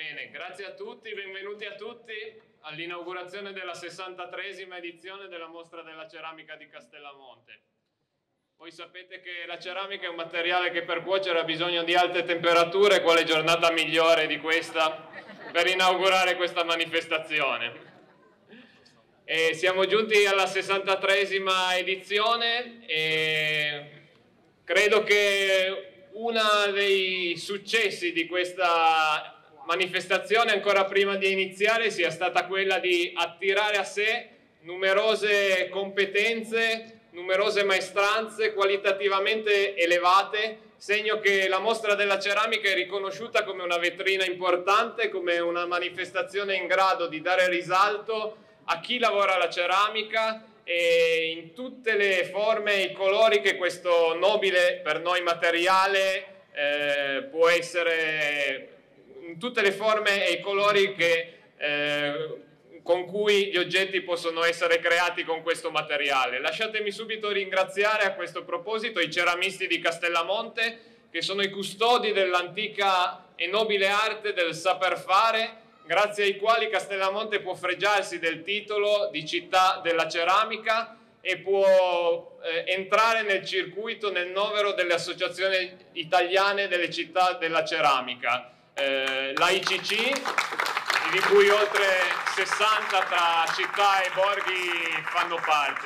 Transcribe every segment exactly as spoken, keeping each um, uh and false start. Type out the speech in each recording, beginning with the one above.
Bene, grazie a tutti, benvenuti a tutti all'inaugurazione della sessantatreesima edizione della Mostra della Ceramica di Castellamonte. Voi sapete che la ceramica è un materiale che per cuocere ha bisogno di alte temperature, quale giornata migliore di questa per inaugurare questa manifestazione. E siamo giunti alla sessantatreesima edizione e credo che uno dei successi di questa manifestazione, ancora prima di iniziare, sia stata quella di attirare a sé numerose competenze, numerose maestranze qualitativamente elevate, segno che la Mostra della Ceramica è riconosciuta come una vetrina importante, come una manifestazione in grado di dare risalto a chi lavora la ceramica e in tutte le forme e i colori che questo nobile per noi materiale eh, può essere, in tutte le forme e i colori che, eh, con cui gli oggetti possono essere creati con questo materiale. Lasciatemi subito ringraziare a questo proposito i ceramisti di Castellamonte, che sono i custodi dell'antica e nobile arte del saper fare, grazie ai quali Castellamonte può fregiarsi del titolo di città della ceramica e può eh, entrare nel circuito, nel novero delle associazioni italiane delle città della ceramica, eh, l'A I C C, di cui oltre sessanta tra città e borghi fanno parte.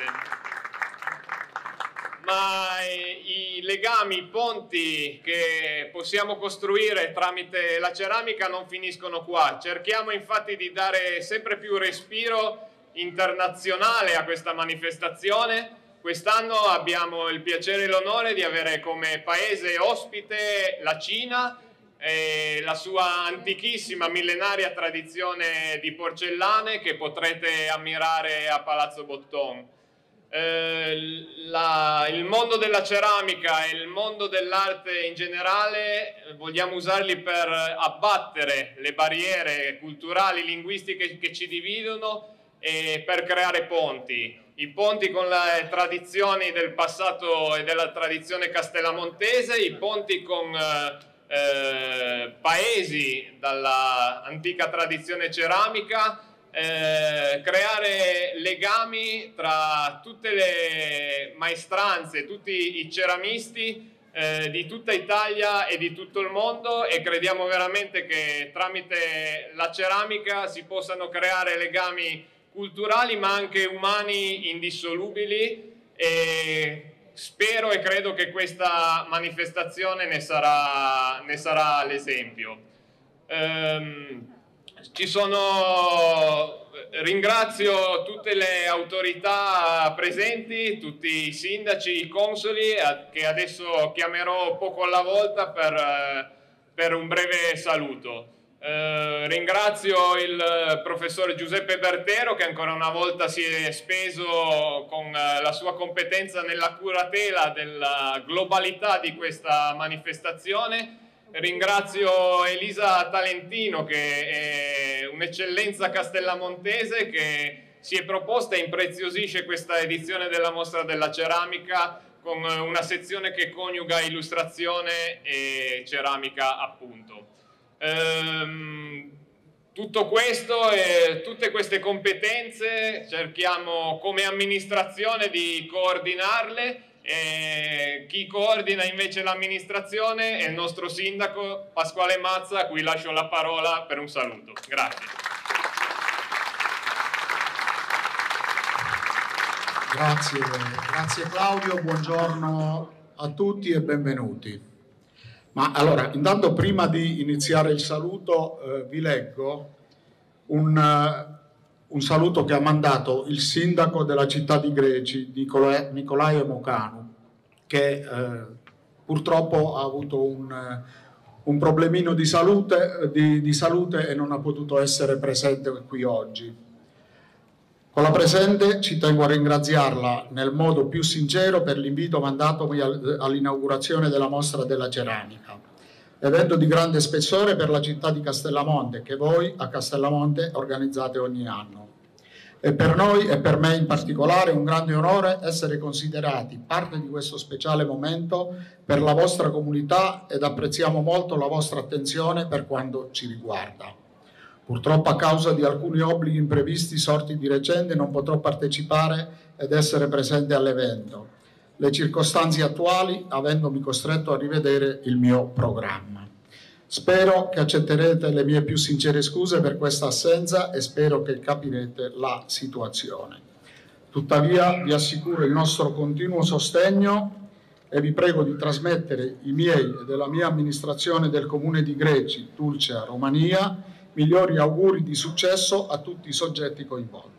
Ma i legami, i ponti che possiamo costruire tramite la ceramica non finiscono qua. Cerchiamo infatti di dare sempre più respiro internazionale a questa manifestazione. Quest'anno abbiamo il piacere e l'onore di avere come paese ospite la Cina e la sua antichissima millenaria tradizione di porcellane che potrete ammirare a Palazzo Botton. Eh, la, il mondo della ceramica e il mondo dell'arte in generale eh, vogliamo usarli per abbattere le barriere culturali, linguistiche che ci dividono e per creare ponti. I ponti con le tradizioni del passato e della tradizione castellamontese, i ponti con eh, eh, paesi dalla antica tradizione ceramica, Eh, creare legami tra tutte le maestranze, tutti i ceramisti eh, di tutta Italia e di tutto il mondo, e crediamo veramente che tramite la ceramica si possano creare legami culturali ma anche umani indissolubili, e spero e credo che questa manifestazione ne sarà, ne sarà l'esempio. Um, Ci sono, ringrazio tutte le autorità presenti, tutti i sindaci, i consoli, che adesso chiamerò poco alla volta per, per un breve saluto. Eh, ringrazio il professor Giuseppe Bertero, che ancora una volta si è speso con la sua competenza nella curatela della globalità di questa manifestazione. Ringrazio Elisa Talentino, che è un'eccellenza castellamontese che si è proposta e impreziosisce questa edizione della Mostra della Ceramica con una sezione che coniuga illustrazione e ceramica, appunto. Ehm, tutto questo e tutte queste competenze cerchiamo come amministrazione di coordinarle. E chi coordina invece l'amministrazione è il nostro sindaco Pasquale Mazza, a cui lascio la parola per un saluto. Grazie. Grazie, grazie Claudio, buongiorno a tutti e benvenuti. Ma allora, intanto prima di iniziare il saluto eh, vi leggo un... Uh, un saluto che ha mandato il sindaco della città di Greci, Nicola, Nicolae Mocanu, che eh, purtroppo ha avuto un, un problemino di salute, di, di salute e non ha potuto essere presente qui oggi. Con la presente ci tengo a ringraziarla nel modo più sincero per l'invito mandatomi all'inaugurazione della Mostra della Ceramica, evento di grande spessore per la città di Castellamonte, che voi a Castellamonte organizzate ogni anno. E per noi e per me in particolare è un grande onore essere considerati parte di questo speciale momento per la vostra comunità ed apprezziamo molto la vostra attenzione per quanto ci riguarda. Purtroppo a causa di alcuni obblighi imprevisti sorti di recente non potrò partecipare ed essere presente all'evento. Le circostanze attuali avendomi costretto a rivedere il mio programma. Spero che accetterete le mie più sincere scuse per questa assenza e spero che capirete la situazione. Tuttavia vi assicuro il nostro continuo sostegno e vi prego di trasmettere i miei e della mia amministrazione del Comune di Greci, Tulcea, Romania, migliori auguri di successo a tutti i soggetti coinvolti.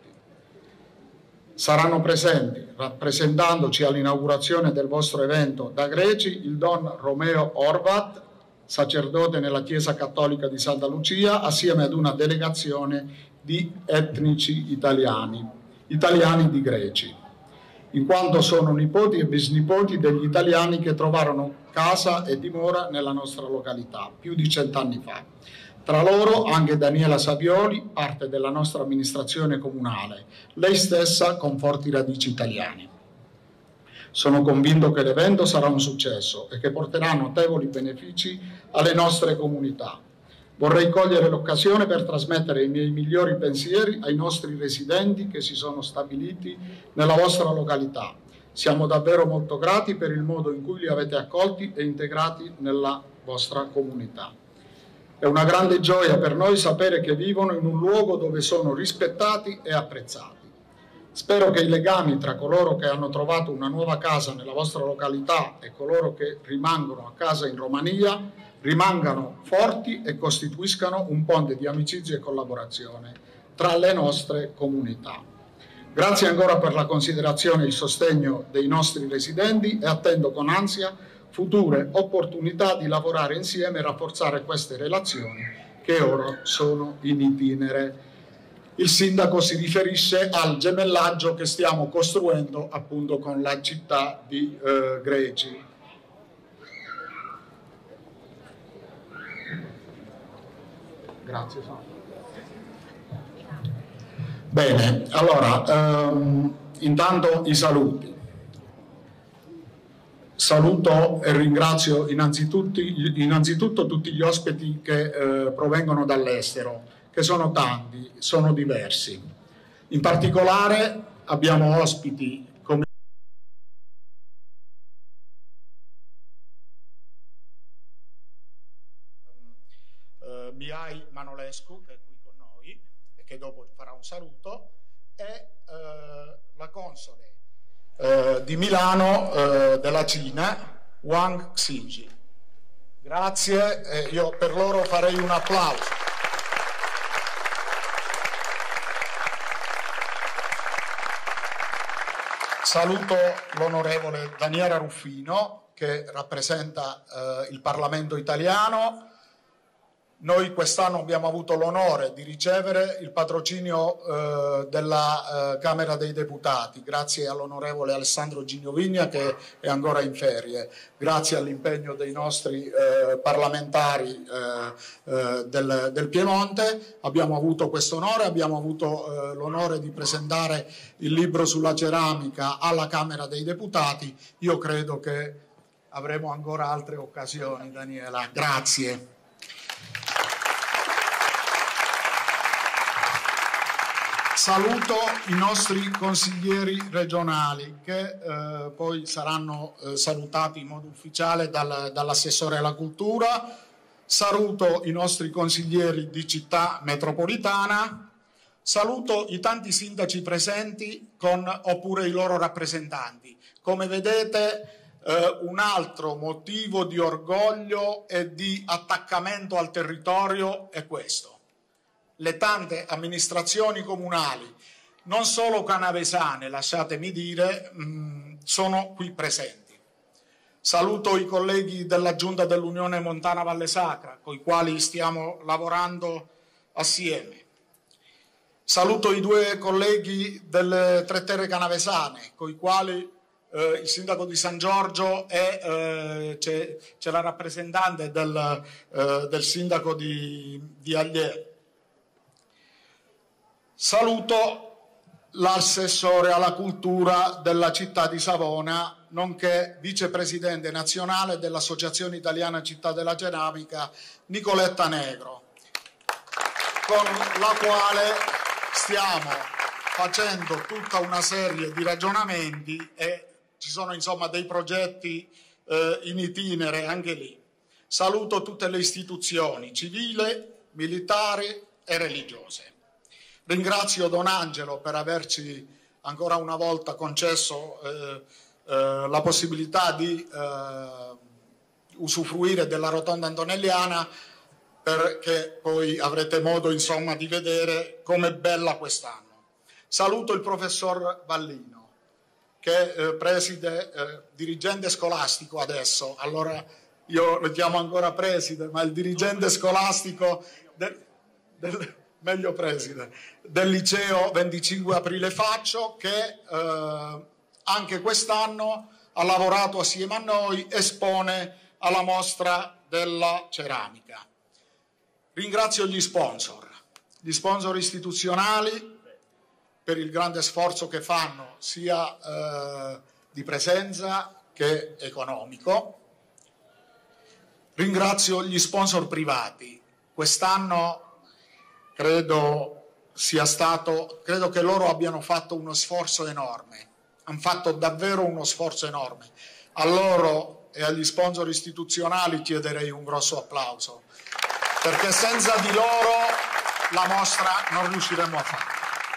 Saranno presenti, rappresentandoci all'inaugurazione del vostro evento da Greci, il Don Romeo Horvat, sacerdote nella Chiesa Cattolica di Santa Lucia, assieme ad una delegazione di etnici italiani, italiani di Greci, in quanto sono nipoti e bisnipoti degli italiani che trovarono casa e dimora nella nostra località più di cent'anni fa. Tra loro anche Daniela Savioli, parte della nostra amministrazione comunale, lei stessa con forti radici italiane. Sono convinto che l'evento sarà un successo e che porterà notevoli benefici alle nostre comunità. Vorrei cogliere l'occasione per trasmettere i miei migliori pensieri ai nostri residenti che si sono stabiliti nella vostra località. Siamo davvero molto grati per il modo in cui li avete accolti e integrati nella vostra comunità. È una grande gioia per noi sapere che vivono in un luogo dove sono rispettati e apprezzati. Spero che i legami tra coloro che hanno trovato una nuova casa nella vostra località e coloro che rimangono a casa in Romania rimangano forti e costituiscano un ponte di amicizia e collaborazione tra le nostre comunità. Grazie ancora per la considerazione e il sostegno dei nostri residenti e attendo con ansia future opportunità di lavorare insieme e rafforzare queste relazioni che ora sono in itinere. Il sindaco si riferisce al gemellaggio che stiamo costruendo appunto con la città di eh, Greci. Grazie. Bene, allora, ehm, intanto i saluti. Saluto e ringrazio innanzitutto, innanzitutto tutti gli ospiti che eh, provengono dall'estero, che sono tanti, sono diversi. In particolare abbiamo ospiti come uh, Mihai Manolescu, che è qui con noi e che dopo farà un saluto, e uh, la console uh, di Milano uh, della Cina, Wang Xinji. Grazie, eh, io per loro farei un applauso. Saluto l'onorevole Daniela Ruffino che rappresenta eh, il Parlamento italiano. Noi quest'anno abbiamo avuto l'onore di ricevere il patrocinio eh, della eh, Camera dei Deputati, grazie all'onorevole Alessandro Ginovigna che è ancora in ferie, grazie all'impegno dei nostri eh, parlamentari eh, eh, del, del Piemonte. Abbiamo avuto questo onore, abbiamo avuto eh, l'onore di presentare il libro sulla ceramica alla Camera dei Deputati. Io credo che avremo ancora altre occasioni, Daniela. Grazie. Saluto i nostri consiglieri regionali che eh, poi saranno eh, salutati in modo ufficiale dal, dall'assessore alla cultura. Saluto i nostri consiglieri di città metropolitana. Saluto i tanti sindaci presenti con oppure i loro rappresentanti. Come vedete eh, un altro motivo di orgoglio e di attaccamento al territorio è questo. Le tante amministrazioni comunali, non solo canavesane, lasciatemi dire, mh, sono qui presenti. Saluto i colleghi della Giunta dell'Unione Montana Valle Sacra, con i quali stiamo lavorando assieme. Saluto i due colleghi delle Tre Terre canavesane, con i quali eh, il sindaco di San Giorgio e eh, c'è, c'è la rappresentante del, eh, del sindaco di, di Agliè. Saluto l'assessore alla cultura della città di Savona, nonché vicepresidente nazionale dell'Associazione Italiana Città della Ceramica, Nicoletta Negro. con la quale stiamo facendo tutta una serie di ragionamenti e ci sono insomma dei progetti eh, in itinere anche lì. Saluto tutte le istituzioni civili, militari e religiose. Ringrazio Don Angelo per averci ancora una volta concesso eh, eh, la possibilità di eh, usufruire della rotonda antonelliana, perché poi avrete modo insomma di vedere com'è bella quest'anno. Saluto il professor Vallino, che eh, preside, eh, dirigente scolastico adesso, allora io lo chiamo ancora preside, ma il dirigente scolastico del, del, meglio preside, del liceo venticinque aprile Faccio, che eh, anche quest'anno ha lavorato assieme a noi, espone alla mostra della ceramica. Ringrazio gli sponsor, gli sponsor istituzionali per il grande sforzo che fanno sia eh, di presenza che economico. Ringrazio gli sponsor privati. Quest'anno credo sia stato, credo che loro abbiano fatto uno sforzo enorme, hanno fatto davvero uno sforzo enorme. A loro e agli sponsor istituzionali chiederei un grosso applauso, perché senza di loro la mostra non riusciremo a fare.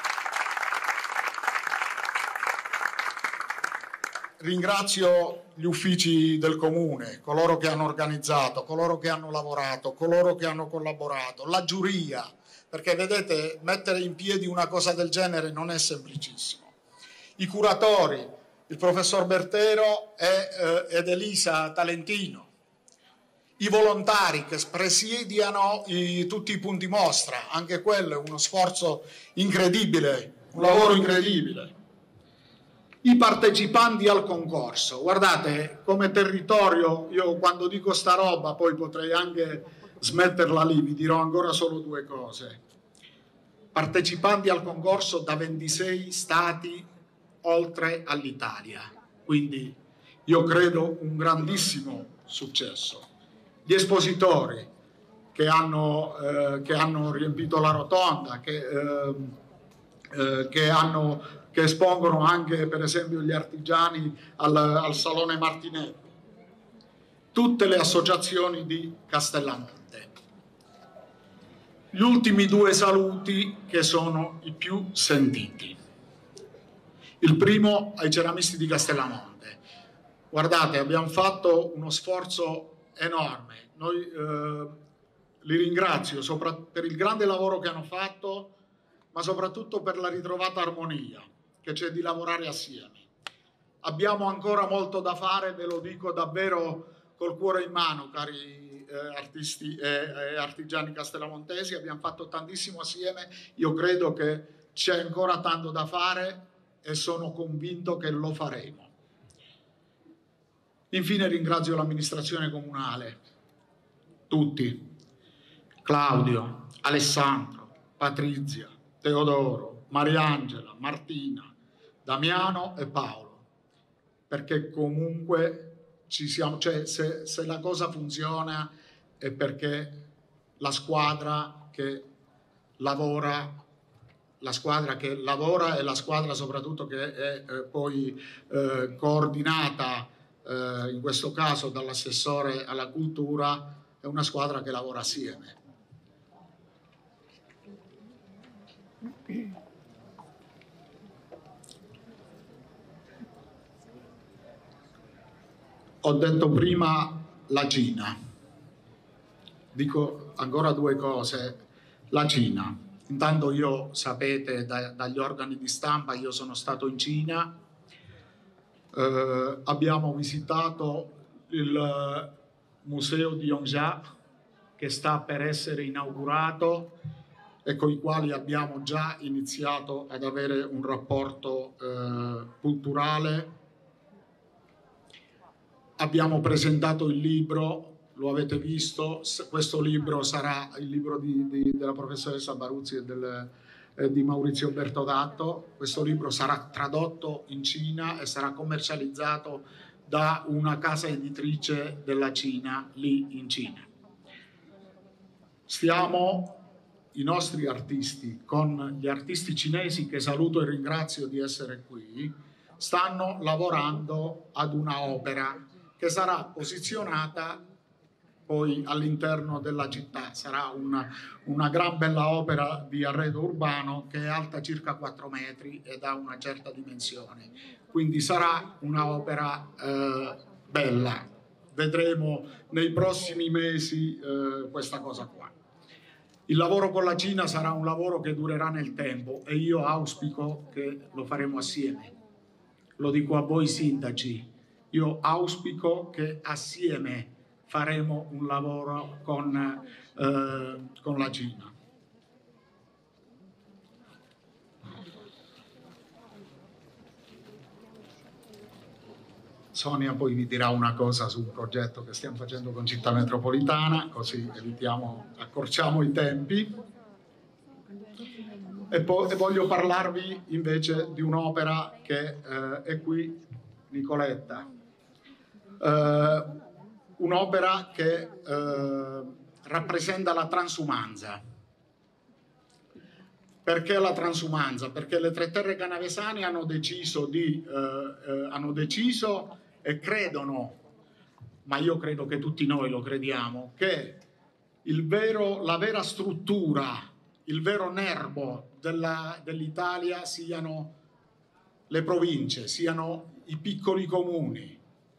Ringrazio gli uffici del Comune, coloro che hanno organizzato, coloro che hanno lavorato, coloro che hanno collaborato, la giuria, perché vedete, mettere in piedi una cosa del genere non è semplicissimo. I curatori, il professor Bertero e, eh, ed Elisa Talentino, i volontari che presidiano i, tutti i punti mostra, anche quello è uno sforzo incredibile, un lavoro incredibile. I partecipanti al concorso, guardate, come territorio, io quando dico sta roba poi potrei anche smetterla lì, vi dirò ancora solo due cose. Partecipanti al concorso da ventisei stati oltre all'Italia, quindi io credo un grandissimo successo. Gli espositori che hanno, eh, che hanno riempito la rotonda, che, eh, eh, che hanno che espongono anche per esempio gli artigiani al, al Salone Martinelli, tutte le associazioni di Castellamonte. Gli ultimi due saluti che sono i più sentiti. Il primo ai ceramisti di Castellamonte. Guardate, abbiamo fatto uno sforzo enorme. Noi eh, li ringrazio sopra, per il grande lavoro che hanno fatto, ma soprattutto per la ritrovata armonia che c'è di lavorare assieme. Abbiamo ancora molto da fare, ve lo dico davvero col cuore in mano, cari eh, artisti e, e artigiani castellamontesi, abbiamo fatto tantissimo assieme, io credo che c'è ancora tanto da fare e sono convinto che lo faremo. Infine ringrazio l'amministrazione comunale, tutti, Claudio, Alessandro, Patrizia, Teodoro, Mariangela, Martina, Damiano e Paolo, perché comunque ci siamo, cioè se, se la cosa funziona è perché la squadra che lavora, la squadra che lavora e la squadra soprattutto che è eh, poi eh, coordinata eh, in questo caso dall'assessore alla cultura, è una squadra che lavora assieme. Ho detto prima la Cina, dico ancora due cose. La Cina, intanto io sapete da, dagli organi di stampa, io sono stato in Cina, eh, abbiamo visitato il museo di Yongzhou che sta per essere inaugurato e con i quali abbiamo già iniziato ad avere un rapporto eh, culturale. Abbiamo presentato il libro, lo avete visto, questo libro sarà il libro di, di, della professoressa Baruzzi e del, eh, di Maurizio Bertodatto. Questo libro sarà tradotto in Cina e sarà commercializzato da una casa editrice della Cina, lì in Cina. Stiamo i nostri artisti con gli artisti cinesi, che saluto e ringrazio di essere qui, stanno lavorando ad una opera che sarà posizionata poi all'interno della città. Sarà una, una gran bella opera di arredo urbano che è alta circa quattro metri ed ha una certa dimensione, quindi sarà un'opera eh, bella. Vedremo nei prossimi mesi eh, questa cosa qua. Il lavoro con la Cina sarà un lavoro che durerà nel tempo e io auspico che lo faremo assieme. Lo dico a voi sindaci, io auspico che assieme faremo un lavoro con, eh, con la Cina. Sonia poi vi dirà una cosa su un progetto che stiamo facendo con Città Metropolitana, così evitiamo, accorciamo i tempi. E poi e voglio parlarvi invece di un'opera che eh, è qui, Nicoletta. Eh, un'opera che eh, rappresenta la transumanza. Perché la transumanza? Perché le Tre Terre Canavesane hanno deciso di eh, eh, hanno deciso e credono, ma io credo che tutti noi lo crediamo, che il vero, la vera struttura, il vero nervo dell'Italia siano le province, siano i piccoli comuni.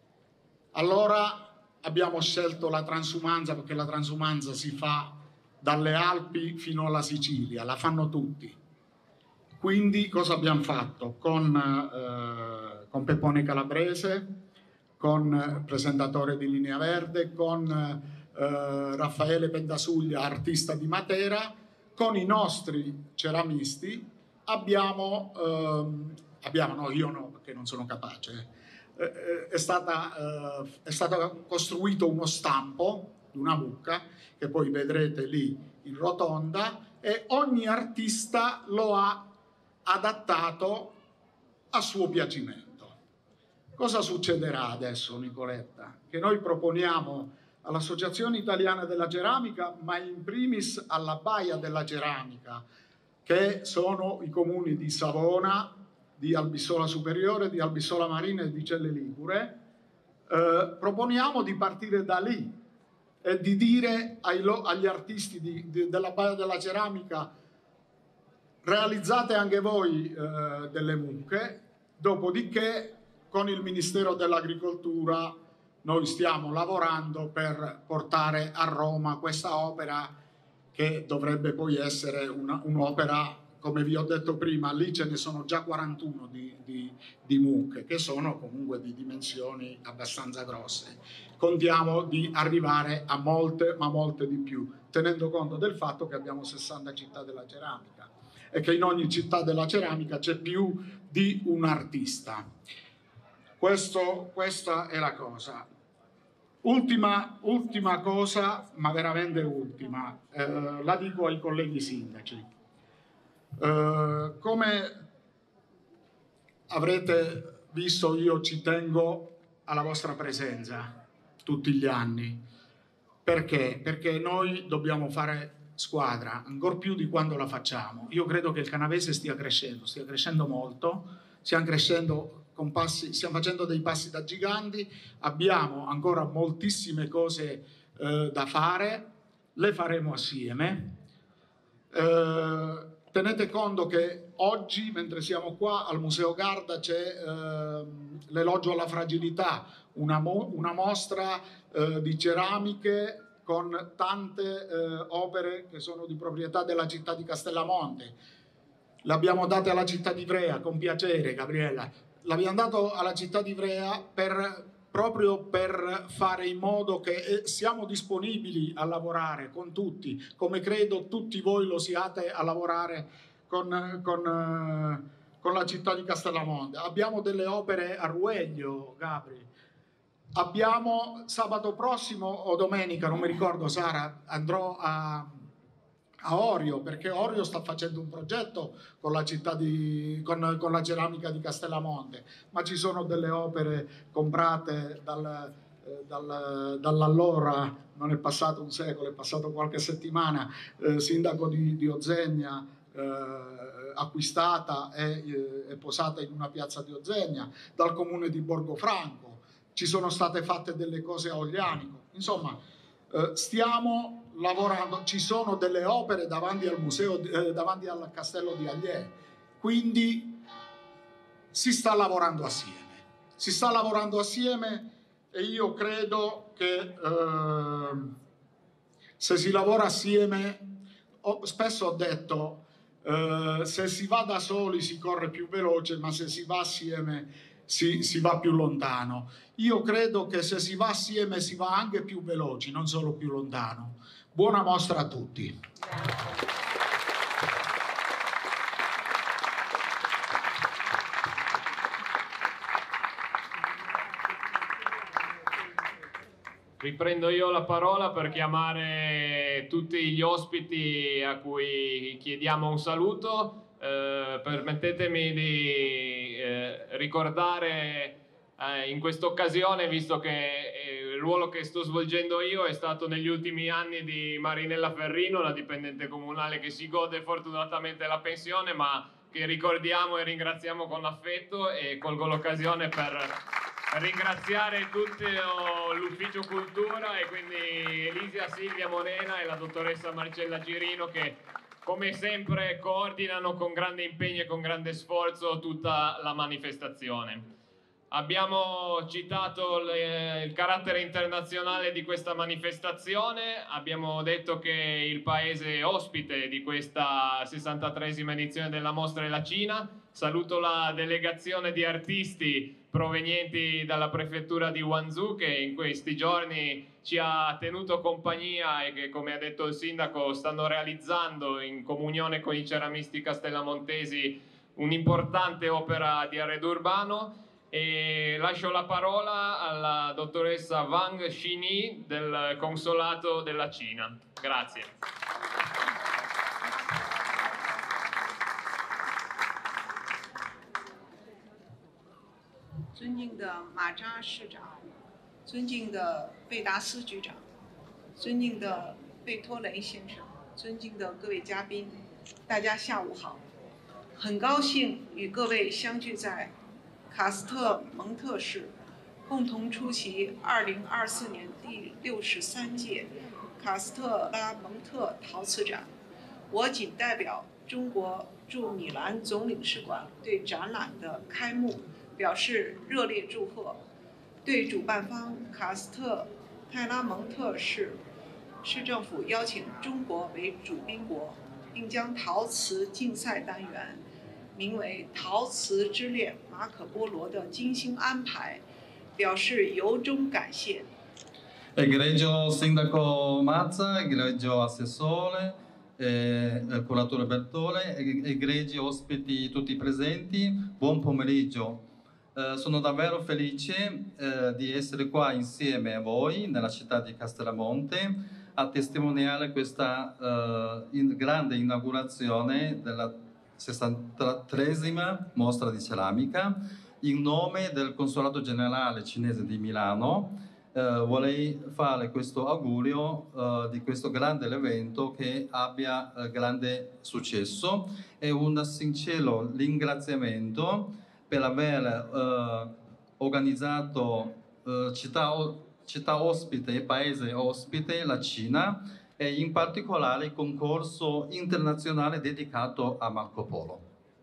Allora abbiamo scelto la transumanza, perché la transumanza si fa dalle Alpi fino alla Sicilia, la fanno tutti. Quindi cosa abbiamo fatto? Con, eh, con Peppone Calabrese, con presentatore di Linea Verde, con eh, Raffaele Pentasuglia, artista di Matera, con i nostri ceramisti abbiamo, ehm, abbiamo no, io no, perché non sono capace, eh, è, stata, eh, è stato costruito uno stampo di una mucca, che poi vedrete lì in rotonda, e ogni artista lo ha adattato a suo piacimento. Cosa succederà adesso, Nicoletta? Che noi proponiamo all'Associazione Italiana della Ceramica, ma in primis alla Baia della Ceramica, che sono i comuni di Savona, di Albissola Superiore, di Albissola Marina e di Celle Ligure, eh, proponiamo di partire da lì e di dire ai lo, agli artisti di, di, della Baia della Ceramica: realizzate anche voi eh, delle mucche, dopodiché con il Ministero dell'Agricoltura noi stiamo lavorando per portare a Roma questa opera, che dovrebbe poi essere un'opera, come vi ho detto prima, lì ce ne sono già quarantuno di, di, di mucche, che sono comunque di dimensioni abbastanza grosse. Contiamo di arrivare a molte, ma molte di più, tenendo conto del fatto che abbiamo sessanta città della ceramica e che in ogni città della ceramica c'è più di un artista. Questo, questa è la cosa. Ultima, ultima cosa, ma veramente ultima, eh, la dico ai colleghi sindaci. Eh, come avrete visto, io ci tengo alla vostra presenza tutti gli anni. Perché? Perché noi dobbiamo fare squadra, ancor più di quando la facciamo. Io credo che il Canavese stia crescendo, stia crescendo molto, stiamo crescendo con passi, stiamo facendo dei passi da giganti, abbiamo ancora moltissime cose eh, da fare, le faremo assieme. Eh, tenete conto che oggi, mentre siamo qua al Museo Garda, c'è eh, l'elogio alla fragilità, una, mo una mostra eh, di ceramiche con tante eh, opere che sono di proprietà della città di Castellamonte. L'abbiamo data alla città di Ivrea con piacere, Gabriella. L'abbiamo dato alla città di Ivrea per, proprio per fare in modo che siamo disponibili a lavorare con tutti, come credo tutti voi lo siate a lavorare con, con, con la città di Castellamonte. Abbiamo delle opere a Rueglio, Gabri. Abbiamo sabato prossimo o domenica, non mi ricordo, Sara, andrò a... a Orio, perché Orio sta facendo un progetto con la città di, con, con la ceramica di Castellamonte, ma ci sono delle opere comprate dal, eh, dal, dall'allora, non è passato un secolo, è passato qualche settimana, eh, sindaco di, di Ozegna, eh, acquistata e eh, posata in una piazza di Ozegna, dal comune di Borgofranco. Ci sono state fatte delle cose a Oglianico. Insomma, eh, stiamo lavorando, ci sono delle opere davanti al museo, eh, davanti al castello di Allier, quindi si sta lavorando assieme. Si sta lavorando assieme e io credo che eh, se si lavora assieme, ho, spesso ho detto, Uh, se si va da soli si corre più veloce, ma se si va assieme si, si va più lontano. Io credo che se si va assieme si va anche più veloci, non solo più lontano. Buona mostra a tutti. Riprendo io la parola per chiamare tutti gli ospiti a cui chiediamo un saluto. Eh, permettetemi di eh, ricordare eh, in questa occasione, visto che eh, il ruolo che sto svolgendo io è stato negli ultimi anni di Marinella Ferrino, la dipendente comunale che si gode fortunatamente la pensione, ma che ricordiamo e ringraziamo con affetto, e colgo l'occasione per ringraziare tutto l'ufficio cultura e quindi Elisa, Silvia Monena e la dottoressa Marcella Girino, che come sempre coordinano con grande impegno e con grande sforzo tutta la manifestazione. Abbiamo citato le, il carattere internazionale di questa manifestazione, abbiamo detto che il paese ospite di questa sessantatreesima edizione della mostra è la Cina. Saluto la delegazione di artisti provenienti dalla prefettura di Guangzhou, che in questi giorni ci ha tenuto compagnia e che, come ha detto il sindaco, stanno realizzando in comunione con i ceramisti castellamontesi un'importante opera di arredo urbano. E lascio la parola alla dottoressa Wang Xini del Consolato della Cina. Grazie. 尊敬的马扎市长，尊敬的贝达斯局长，尊敬的贝托雷先生，尊敬的各位嘉宾，大家下午好！很高兴与各位相聚在卡斯特蒙特市，共同出席二零二四年第六十三届卡斯特拉蒙特陶瓷展。我仅代表中国驻米兰总领事馆对展览的开幕表示热烈祝贺，对主办方卡斯特泰拉蒙特市市政府邀请中国为主宾国，并将陶瓷竞赛单元名为“陶瓷之恋马可波罗”的精心安排，表示由衷感谢。 Egregio Sindaco Mazza, egregio Assessore, eh, Curatore Bertole, egregi ospiti tutti presenti, buon pomeriggio. Eh, sono davvero felice eh, di essere qua insieme a voi nella città di Castellamonte a testimoniare questa eh, in grande inaugurazione della sessantatreesima mostra di ceramica. In nome del Consolato Generale Cinese di Milano eh, vorrei fare questo augurio eh, di questo grande evento che abbia eh, grande successo e un sincero ringraziamento per aver eh, organizzato eh, città, città ospite e paese ospite, la Cina, e in particolare il concorso internazionale dedicato a Marco Polo.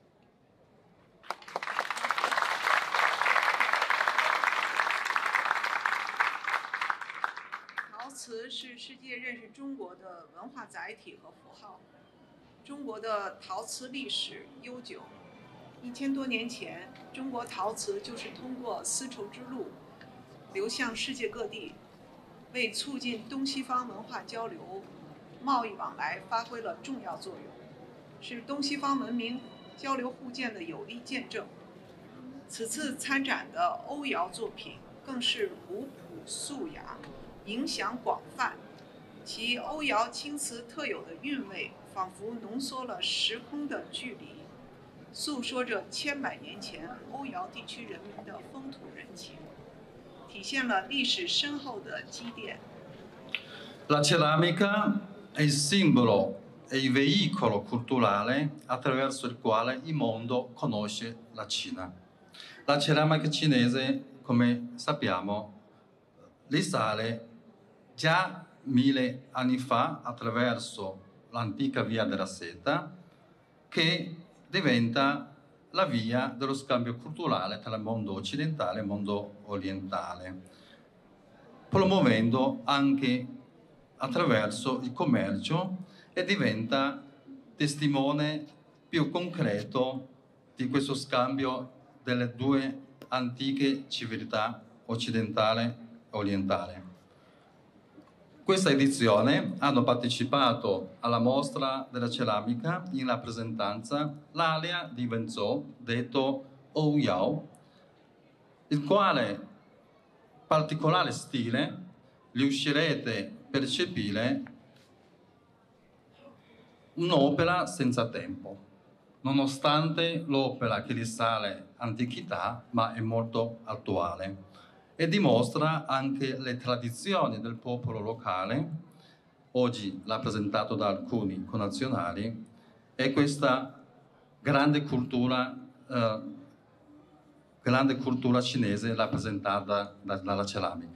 陶瓷是世界认识中国的文化载体和符号。中国的陶瓷历史悠久。一千多年前，中国陶瓷就是通过丝绸之路流向世界各地，为促进东西方文化交流、贸易往来发挥了重要作用，是东西方文明交流互鉴的有力见证。此次参展的欧窑作品更是古朴素雅，影响广泛，其欧窑青瓷特有的韵味，仿佛浓缩了时空的距离。 诉说着千百年前欧窑地区人民的风土人情。 体现了历史深厚的积淀。 La ceramica è il simbolo e il veicolo culturale attraverso il quale il mondo conosce la Cina. La ceramica cinese, come sappiamo, risale già mille anni fa attraverso l'antica via della seta, che diventa la via dello scambio culturale tra il mondo occidentale e il mondo orientale, promuovendo anche attraverso il commercio e diventa testimone più concreto di questo scambio delle due antiche civiltà occidentale e orientale. Questa edizione hanno partecipato alla mostra della ceramica in rappresentanza l'area di Wenzhou, detto Ouyao, il quale particolare stile riuscirete a percepire un'opera senza tempo, nonostante l'opera che risale all'antichità ma è molto attuale e dimostra anche le tradizioni del popolo locale, oggi rappresentato da alcuni connazionali, e questa grande cultura, eh, grande cultura cinese rappresentata da, dalla ceramica.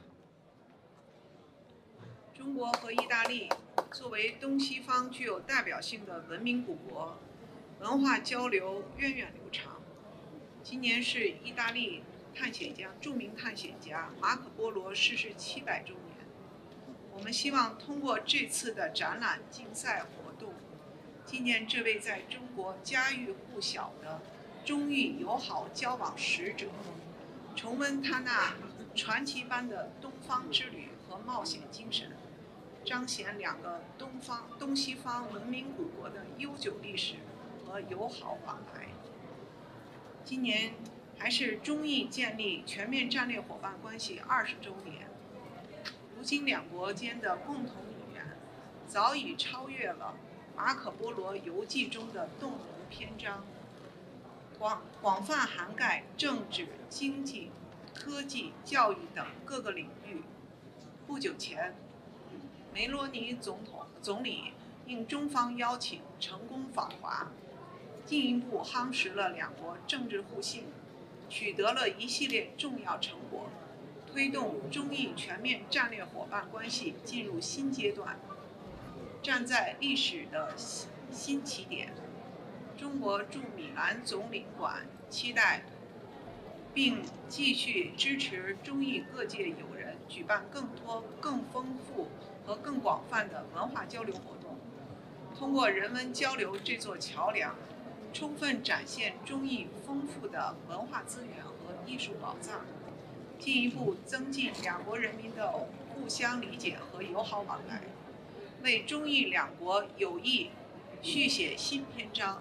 中国和意大利作为东西方具有代表性的文明古国，文化交流源远流长。今年是意大利探险家、著名探险家马可·波罗逝世七百周年。我们希望通过这次的展览竞赛活动，纪念这位在中国家喻户晓的中意友好交往使者，重温他那传奇般的东方之旅和冒险精神，彰显两个东方东西方文明古国的悠久历史和友好往来。今年还是中意建立全面战略伙伴关系二十周年。如今两国间的共同语言早已超越了马可·波罗游记中的动人篇章，广广泛涵盖政治、经济、科技、教育等各个领域。不久前，梅罗尼总统总理应中方邀请成功访华，进一步夯实了两国政治互信，取得了一系列重要成果，推动中意全面战略伙伴关系进入新阶段，站在历史的新起点。中国驻米兰总领馆期待并继续支持中意各界友人举办更多、更丰富和更广泛的文化交流活动，通过人文交流这座桥梁，充分展现中意丰富的文化资源和艺术宝藏，进一步增进两国人民的互相理解和友好往来，为中意两国友谊续写新篇章。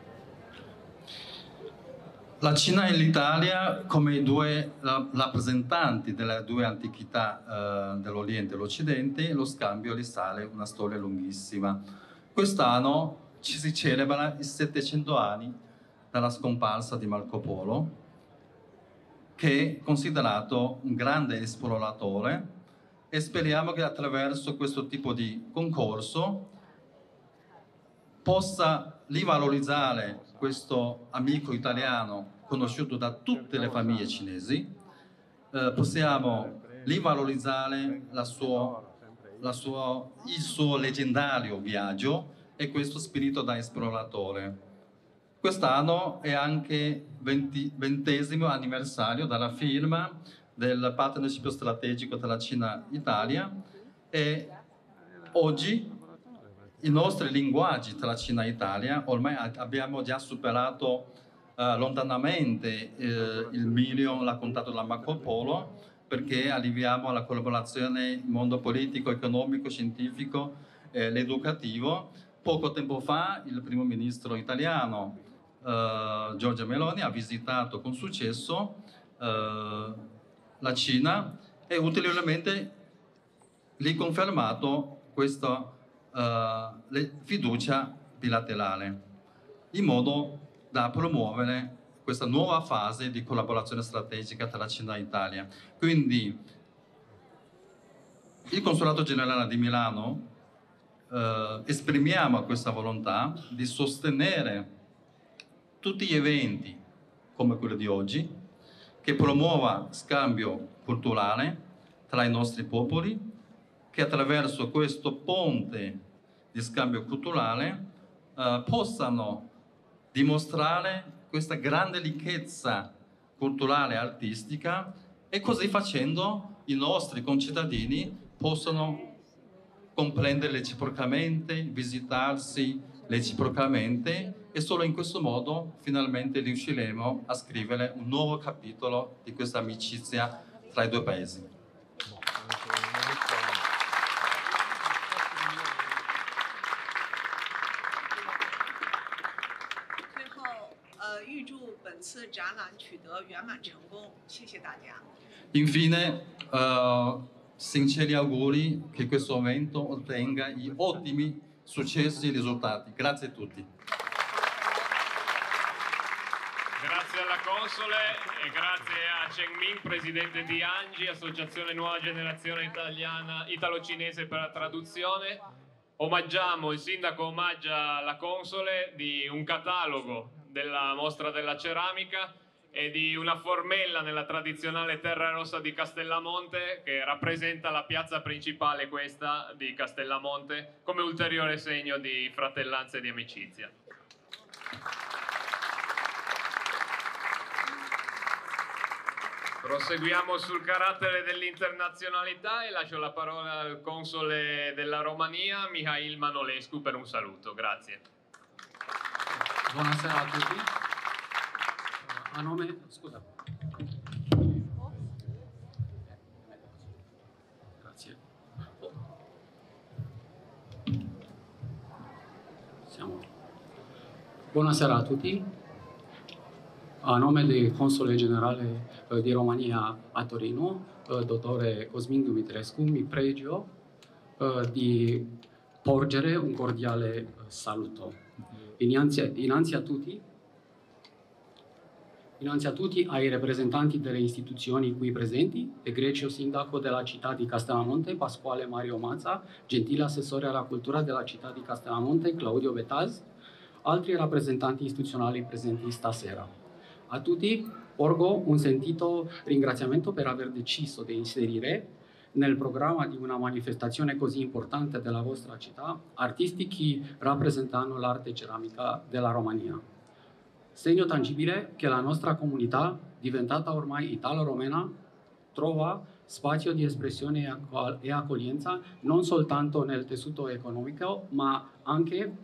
La Cina e l'Italia, come due rappresentanti delle due antichità eh, dell'Oriente e l'Occidente, lo scambio risale a una storia lunghissima. Quest'anno ci si celebra i settecento anni dalla scomparsa di Marco Polo, che è considerato un grande esploratore, e speriamo che attraverso questo tipo di concorso possa rivalorizzare questo amico italiano conosciuto da tutte le famiglie cinesi, eh, possiamo rivalorizzare la sua, la sua, il suo leggendario viaggio e questo spirito da esploratore. Quest'anno è anche il ventesimo anniversario dalla firma del partnership strategico tra Cina e Italia, e oggi i nostri linguaggi tra Cina e Italia ormai abbiamo già superato eh, lontanamente eh, il milione raccontato da Marco Polo, perché arriviamo alla collaborazione nel mondo politico, economico, scientifico e eh, educativo. Poco tempo fa il primo ministro italiano eh, Giorgia Meloni ha visitato con successo eh, la Cina e ulteriormente riconfermato questa Uh, fiducia bilaterale, in modo da promuovere questa nuova fase di collaborazione strategica tra la Cina e l'Italia. Quindi il Consolato Generale di Milano eh, esprimiamo questa volontà di sostenere tutti gli eventi come quello di oggi, che promuova scambio culturale tra i nostri popoli, che attraverso questo ponte di scambio culturale eh, possano dimostrare questa grande ricchezza culturale e artistica, e così facendo i nostri concittadini possono comprendere reciprocamente, visitarsi reciprocamente, e solo in questo modo finalmente riusciremo a scrivere un nuovo capitolo di questa amicizia tra i due paesi. 预祝本次展览取得圆满成功，谢谢大家。 Infine, uh, sinceri auguri che questo evento ottenga gli ottimi successi e risultati. Grazie a tutti. Grazie alla Console e grazie a Cheng Ming, presidente di ANGI, Associazione Nuova Generazione Italiana, Italo-Cinese per la traduzione. Omaggiamo, il sindaco omaggia la Console di un catalogo della mostra della ceramica e di una formella nella tradizionale terra rossa di Castellamonte, che rappresenta la piazza principale, questa di Castellamonte, come ulteriore segno di fratellanza e di amicizia. Proseguiamo sul carattere dell'internazionalità e lascio la parola al console della Romania, Mihail Manolescu, per un saluto. Grazie. Buonasera a tutti. A nome, scusa. Grazie. Siamo. Buonasera a tutti. A nome del Console Generale eh, di Romania a Torino, eh, dottore Cosmin Dumitrescu, mi pregio eh, di porgere un cordiale eh, saluto. Innanzi, innanzi, a tutti, innanzi a tutti ai rappresentanti delle istituzioni qui presenti, egregio sindaco della città di Castellamonte, Pasquale Mario Mazza, gentile assessore alla cultura della città di Castellamonte, Claudio Betaz, altri rappresentanti istituzionali presenti stasera. A tutti porgo un sentito ringraziamento per aver deciso di inserire nel programma di una manifestazione così importante della vostra città artisti che rappresentano l'arte ceramica della Romania. Segno tangibile che la nostra comunità, diventata ormai italo-romena, trova spazio di espressione e accoglienza non soltanto nel tessuto economico, ma anche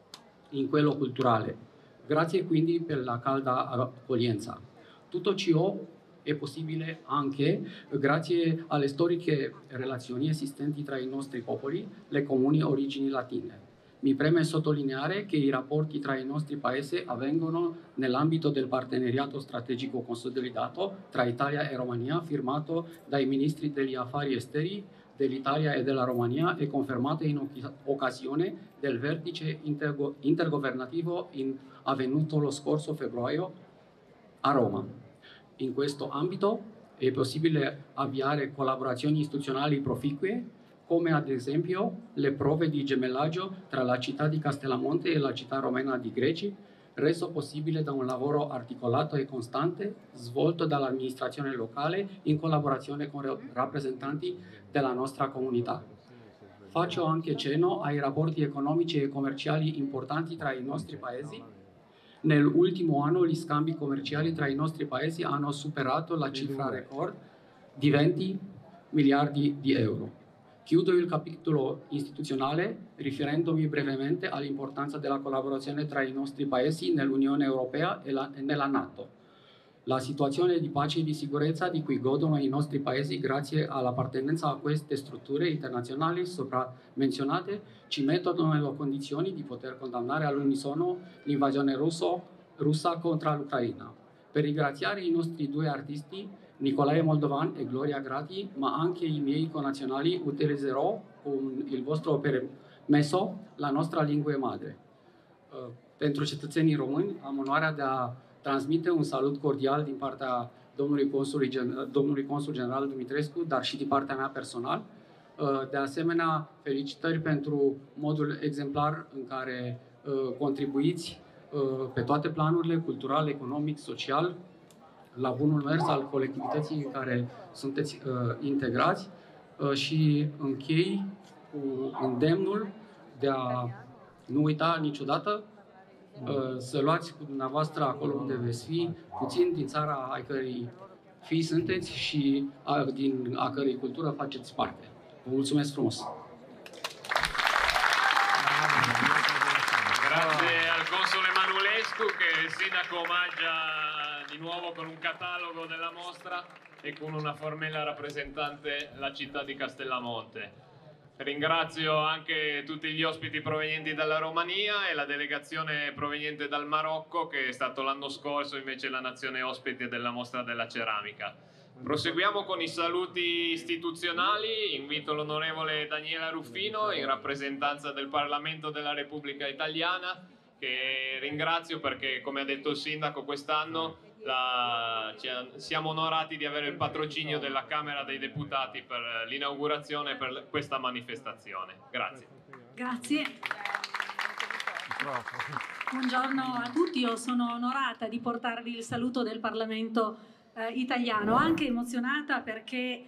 in quello culturale. Grazie quindi per la calda accoglienza. Tutto ciò è possibile anche grazie alle storiche relazioni esistenti tra i nostri popoli, le comuni origini latine. Mi preme sottolineare che i rapporti tra i nostri paesi avvengono nell'ambito del partenariato strategico consolidato tra Italia e Romania, firmato dai ministri degli affari esteri dell'Italia e della Romania e confermato in occasione del vertice intergo intergovernativo in, avvenuto lo scorso febbraio a Roma. In questo ambito è possibile avviare collaborazioni istituzionali proficue, come ad esempio le prove di gemellaggio tra la città di Castellamonte e la città romena di Greci, reso possibile da un lavoro articolato e costante svolto dall'amministrazione locale in collaborazione con rappresentanti della nostra comunità. Faccio anche cenno ai rapporti economici e commerciali importanti tra i nostri paesi. Nell'ultimo anno gli scambi commerciali tra i nostri paesi hanno superato la cifra record di venti miliardi di euro. Chiudo il capitolo istituzionale riferendomi brevemente all'importanza della collaborazione tra i nostri paesi nell'Unione Europea e, la, e nella NATO. La situazione di pace e di sicurezza di cui godono i nostri paesi grazie all'appartenenza a queste strutture internazionali sopra menzionate ci mettono nelle condizioni di poter condannare all'unisono l'invasione russa contro l'Ucraina. Per ringraziare i nostri due artisti, Nicolae Moldovan e Gloria Grati, ma anche i miei connazionali, utilizzerò con il vostro permesso la nostra lingua madre. Uh, pentru cetățenii români am onoarea de a transmite un salut cordial din partea domnului consul, domnului consul general Dumitrescu, dar și din partea mea personal. De asemenea, felicitări pentru modul exemplar în care contribuiți pe toate planurile, cultural, economic, social, la bunul mers al colectivității în care sunteți integrați și închei cu îndemnul de a nu uita niciodată să luați cu dumneavoastră acolo unde veți fi, puțin din țara a cărei fii sunteți și a, din a cărei cultură faceți parte. Vă mulțumesc frumos! Grazie al console Emanuelescu che il sindaco omaggia di nuovo con un catalogo della mostra e con una formella rappresentante la città di Castellamonte. Ringrazio anche tutti gli ospiti provenienti dalla Romania e la delegazione proveniente dal Marocco, che è stato l'anno scorso invece la nazione ospite della mostra della ceramica. Proseguiamo con i saluti istituzionali. Invito l'onorevole Daniela Ruffino in rappresentanza del Parlamento della Repubblica Italiana, che ringrazio perché, come ha detto il sindaco, quest'anno La, siamo onorati di avere il patrocinio della Camera dei Deputati per l'inaugurazione per questa manifestazione. Grazie. Grazie. Buongiorno a tutti, io sono onorata di portarvi il saluto del Parlamento eh, italiano, anche emozionata perché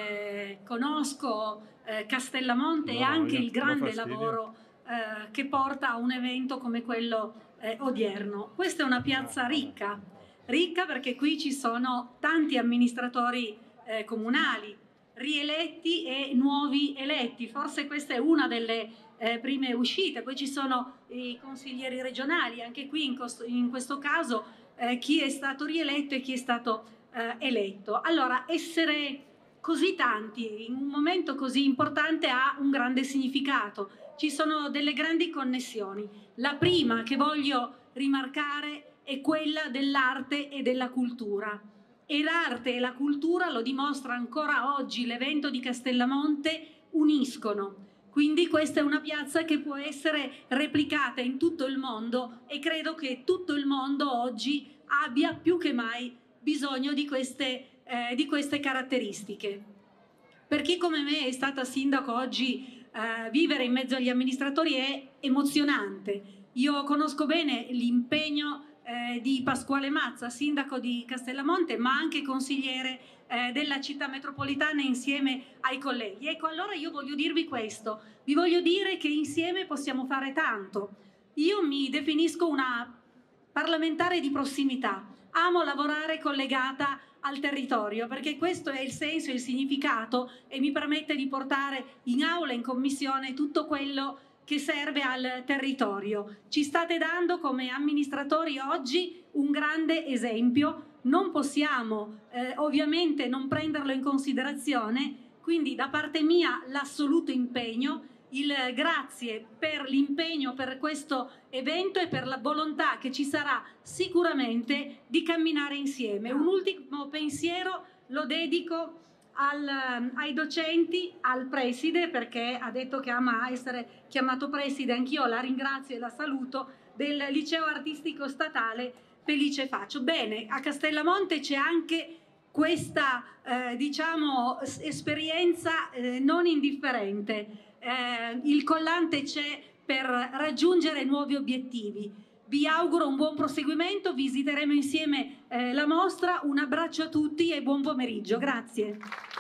eh, conosco eh, Castellamonte no, e anche il grande lavoro eh, che porta a un evento come quello eh, odierno. Questa è una piazza ricca. Ricca perché qui ci sono tanti amministratori eh, comunali, rieletti e nuovi eletti. Forse questa è una delle eh, prime uscite. Poi ci sono i consiglieri regionali, anche qui in, costo, in questo caso eh, chi è stato rieletto e chi è stato eh, eletto. Allora, essere così tanti in un momento così importante ha un grande significato. Ci sono delle grandi connessioni. La prima che voglio rimarcare è quella dell'arte e della cultura. E l'arte e la cultura, lo dimostra ancora oggi l'evento di Castellamonte, uniscono. Quindi questa è una piazza che può essere replicata in tutto il mondo e credo che tutto il mondo oggi abbia più che mai bisogno di queste, eh, di queste caratteristiche. Per chi come me è stata sindaco oggi, eh, vivere in mezzo agli amministratori è emozionante. Io conosco bene l'impegno Eh, di Pasquale Mazza, sindaco di Castellamonte, ma anche consigliere eh, della città metropolitana insieme ai colleghi. Ecco, allora io voglio dirvi questo, vi voglio dire che insieme possiamo fare tanto. Io mi definisco una parlamentare di prossimità, amo lavorare collegata al territorio perché questo è il senso e il significato e mi permette di portare in aula, in commissione, tutto quello che serve al territorio. Ci state dando come amministratori oggi un grande esempio, non possiamo eh, ovviamente non prenderlo in considerazione, quindi da parte mia l'assoluto impegno, il grazie per l'impegno per questo evento e per la volontà che ci sarà sicuramente di camminare insieme. Un ultimo pensiero lo dedico Al, ai docenti, al preside, perché ha detto che ama essere chiamato preside, anch'io la ringrazio e la saluto, del liceo artistico statale Felice Faccio. Bene, a Castellamonte c'è anche questa eh, diciamo esperienza eh, non indifferente. Eh, il collante c'è per raggiungere nuovi obiettivi. Vi auguro un buon proseguimento, visiteremo insieme eh, la mostra. Un abbraccio a tutti e buon pomeriggio. Grazie.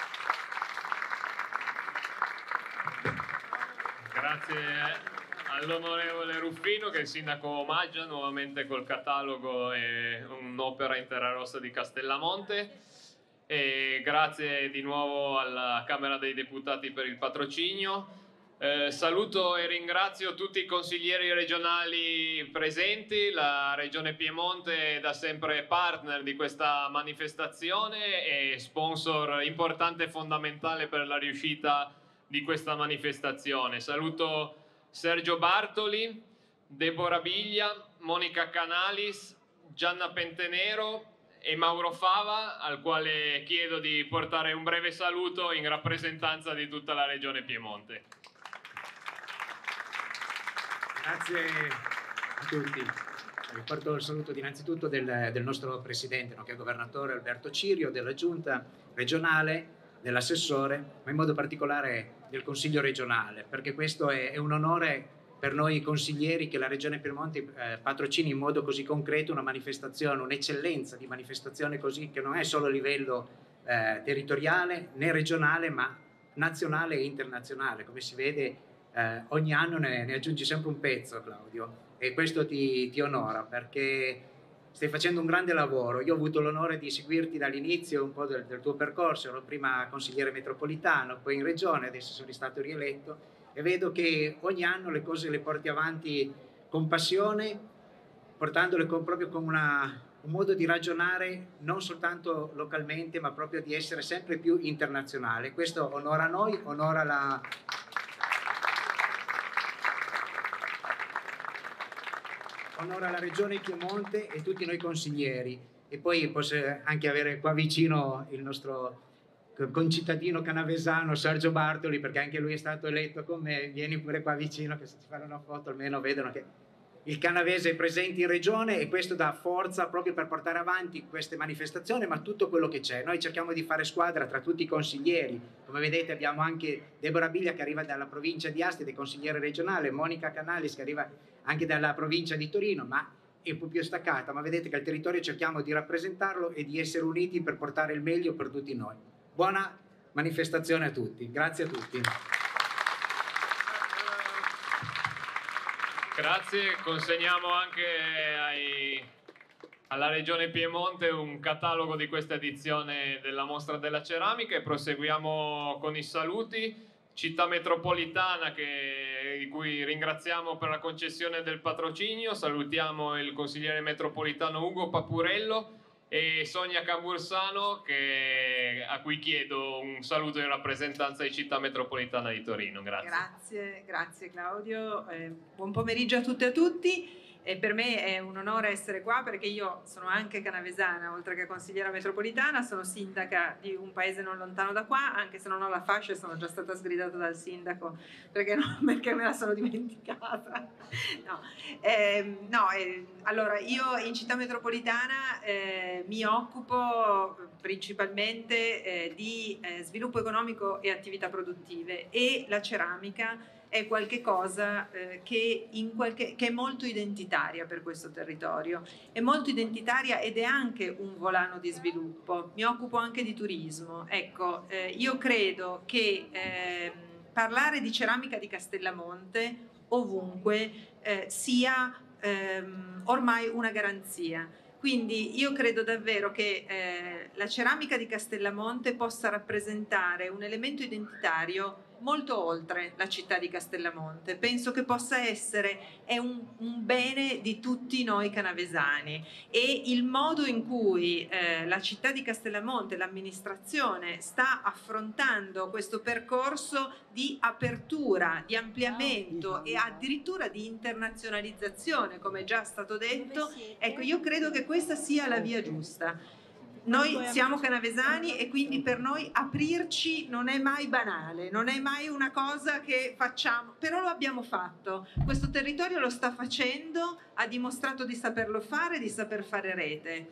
Grazie all'onorevole Ruffino che il sindaco omaggia nuovamente col catalogo e un'opera intera rossa di Castellamonte. E grazie di nuovo alla Camera dei Deputati per il patrocinio. Eh, saluto e ringrazio tutti i consiglieri regionali presenti. La Regione Piemonte è da sempre partner di questa manifestazione e sponsor importante e fondamentale per la riuscita di questa manifestazione. Saluto Sergio Bartoli, Deborah Biglia, Monica Canalis, Gianna Pentenero e Mauro Fava, al quale chiedo di portare un breve saluto in rappresentanza di tutta la Regione Piemonte. Grazie a tutti. Riporto il saluto innanzitutto del, del nostro presidente, nonché governatore Alberto Cirio, della giunta regionale, dell'assessore, ma in modo particolare del Consiglio regionale, perché questo è, è un onore per noi consiglieri che la Regione Piemonte eh, patrocini in modo così concreto una manifestazione, un'eccellenza di manifestazione così, che non è solo a livello eh, territoriale né regionale, ma nazionale e internazionale. Come si vede eh, ogni anno ne, ne aggiungi sempre un pezzo, Claudio, e questo ti, ti onora, perché stai facendo un grande lavoro. Io ho avuto l'onore di seguirti dall'inizio un po' del, del tuo percorso, ero prima consigliere metropolitano, poi in regione, adesso sono stato rieletto, e vedo che ogni anno le cose le porti avanti con passione, portandole con, proprio con una, un modo di ragionare non soltanto localmente, ma proprio di essere sempre più internazionale. Questo onora noi, onora la... onora la Regione Piemonte e tutti noi consiglieri. E poi posso anche avere qua vicino il nostro concittadino canavesano Sergio Bartoli, perché anche lui è stato eletto con me. Vieni pure qua vicino, che se ci fanno una foto almeno vedono che il canavese è presente in regione, e questo dà forza proprio per portare avanti queste manifestazioni, ma tutto quello che c'è. Noi cerchiamo di fare squadra tra tutti i consiglieri. Come vedete abbiamo anche Deborah Biglia che arriva dalla provincia di Asti, ed è consigliere regionale, Monica Canalis che arriva anche dalla provincia di Torino, ma è un po' più staccata, ma vedete che al territorio cerchiamo di rappresentarlo e di essere uniti per portare il meglio per tutti noi. Buona manifestazione a tutti, grazie a tutti. Grazie, consegniamo anche ai, alla Regione Piemonte un catalogo di questa edizione della Mostra della Ceramica, e proseguiamo con i saluti. Città metropolitana, che, di cui ringraziamo per la concessione del patrocinio. Salutiamo il consigliere metropolitano Ugo Papurello e Sonia Cambursano, che, a cui chiedo un saluto in rappresentanza di Città Metropolitana di Torino. Grazie. Grazie, grazie Claudio. Eh, buon pomeriggio a tutte e a tutti. E per me è un onore essere qua, perché io sono anche canavesana, oltre che consigliera metropolitana, sono sindaca di un paese non lontano da qua, anche se non ho la fascia e sono già stata sgridata dal sindaco perché, no, perché me la sono dimenticata. No, eh, no eh, allora io in città metropolitana eh, mi occupo principalmente eh, di eh, sviluppo economico e attività produttive, e la ceramica è qualche cosa eh, che, in qualche, che è molto identitaria per questo territorio, è molto identitaria ed è anche un volano di sviluppo. Mi occupo anche di turismo. Ecco, eh, io credo che eh, parlare di ceramica di Castellamonte ovunque eh, sia ehm, ormai una garanzia. Quindi io credo davvero che eh, la ceramica di Castellamonte possa rappresentare un elemento identitario molto oltre la città di Castellamonte. Penso che possa essere è un, un bene di tutti noi canavesani, e il modo in cui eh, la città di Castellamonte, l'amministrazione sta affrontando questo percorso di apertura, di ampliamento e addirittura di internazionalizzazione, come è già stato detto, ecco, io credo che questa sia la via giusta. Noi siamo canavesani e quindi per noi aprirci non è mai banale, non è mai una cosa che facciamo, però lo abbiamo fatto. Questo territorio lo sta facendo, ha dimostrato di saperlo fare, di saper fare rete.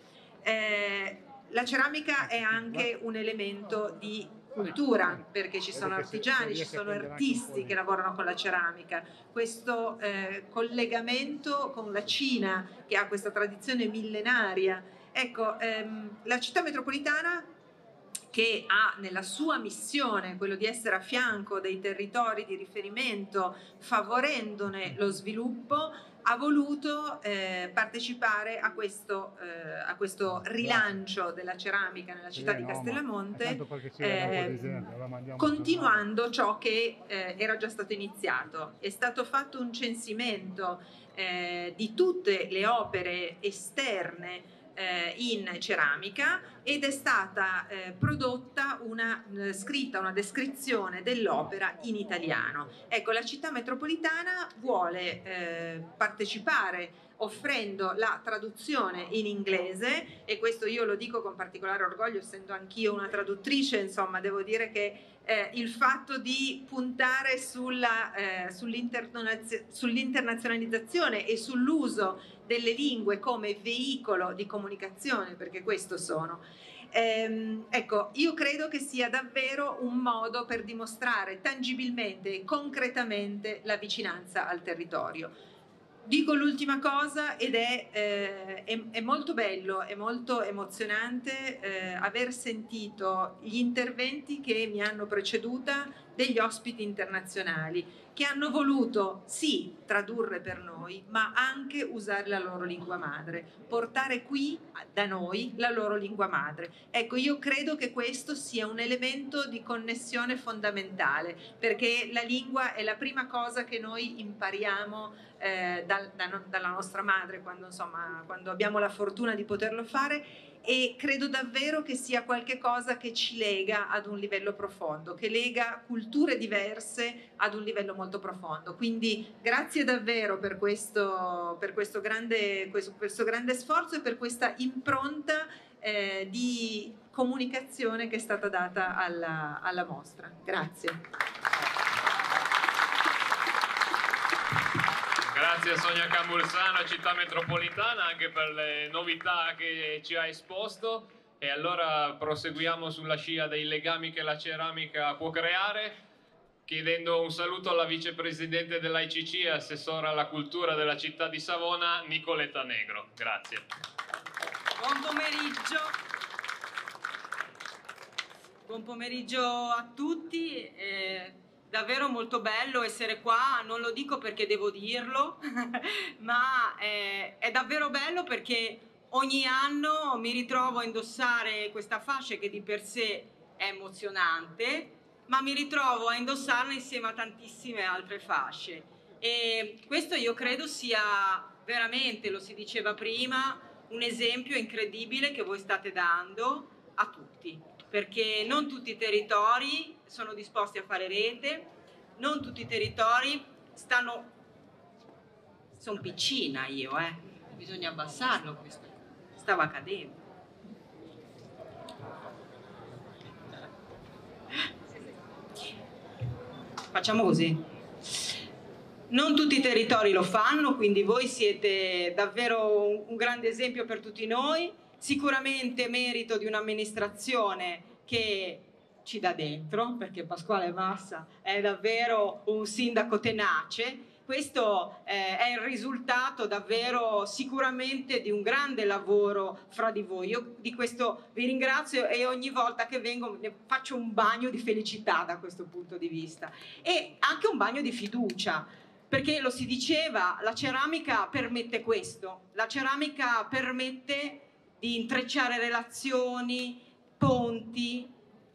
Eh, la ceramica è anche un elemento di cultura, perché ci sono artigiani, ci sono artisti che lavorano con la ceramica. Questo eh, collegamento con la Cina, che ha questa tradizione millenaria. Ecco, ehm, la città metropolitana, che ha nella sua missione quello di essere a fianco dei territori di riferimento, favorendone lo sviluppo, ha voluto eh, partecipare a questo, eh, a questo rilancio della ceramica nella città di Castellamonte, eh, continuando ciò che eh, era già stato iniziato. È stato fatto un censimento eh, di tutte le opere esterne in ceramica, ed è stata eh, prodotta una eh, scritta una descrizione dell'opera in italiano. Ecco, la città metropolitana vuole eh, partecipare offrendo la traduzione in inglese, e questo io lo dico con particolare orgoglio, essendo anch'io una traduttrice. Insomma, devo dire che eh, il fatto di puntare sulla, eh, sull'internazionalizzazione e sull'uso delle lingue come veicolo di comunicazione, perché questo sono, ehm, ecco, io credo che sia davvero un modo per dimostrare tangibilmente e concretamente la vicinanza al territorio. Dico l'ultima cosa, ed è, eh, è, è molto bello, è molto emozionante eh, aver sentito gli interventi che mi hanno preceduta degli ospiti internazionali, che hanno voluto sì tradurre per noi, ma anche usare la loro lingua madre, portare qui da noi la loro lingua madre. Ecco, io credo che questo sia un elemento di connessione fondamentale, perché la lingua è la prima cosa che noi impariamo eh, da, da, dalla nostra madre, quando, insomma, quando abbiamo la fortuna di poterlo fare, e credo davvero che sia qualche cosa che ci lega ad un livello profondo, che lega culture diverse ad un livello molto profondo. Quindi grazie davvero per questo, per questo, grande, questo, questo grande sforzo e per questa impronta eh, di comunicazione che è stata data alla, alla mostra. Grazie. Grazie a Sonia Camulsano, Città Metropolitana, anche per le novità che ci ha esposto. E allora proseguiamo sulla scia dei legami che la ceramica può creare, chiedendo un saluto alla vicepresidente dell'A I C C e assessora alla cultura della città di Savona, Nicoletta Negro. Grazie. Buon pomeriggio. Buon pomeriggio a tutti. Eh... Davvero molto bello essere qua, non lo dico perché devo dirlo, ma è, è davvero bello perché ogni anno mi ritrovo a indossare questa fascia che di per sé è emozionante, ma mi ritrovo a indossarla insieme a tantissime altre fasce. E questo io credo sia veramente, lo si diceva prima, un esempio incredibile che voi state dando a tutti, perché non tutti i territori sono disposti a fare rete, non tutti i territori stanno... Sono piccina io, eh. Bisogna abbassarlo questo. Stava cadendo. Facciamo così. Non tutti i territori lo fanno, quindi voi siete davvero un, un grande esempio per tutti noi, sicuramente merito di un'amministrazione che ci dà dentro, perché Pasquale Massa è davvero un sindaco tenace. Questo eh, è il risultato davvero sicuramente di un grande lavoro fra di voi. Io di questo vi ringrazio e ogni volta che vengo ne faccio un bagno di felicità da questo punto di vista, e anche un bagno di fiducia, perché lo si diceva, la ceramica permette questo, la ceramica permette di intrecciare relazioni, ponti,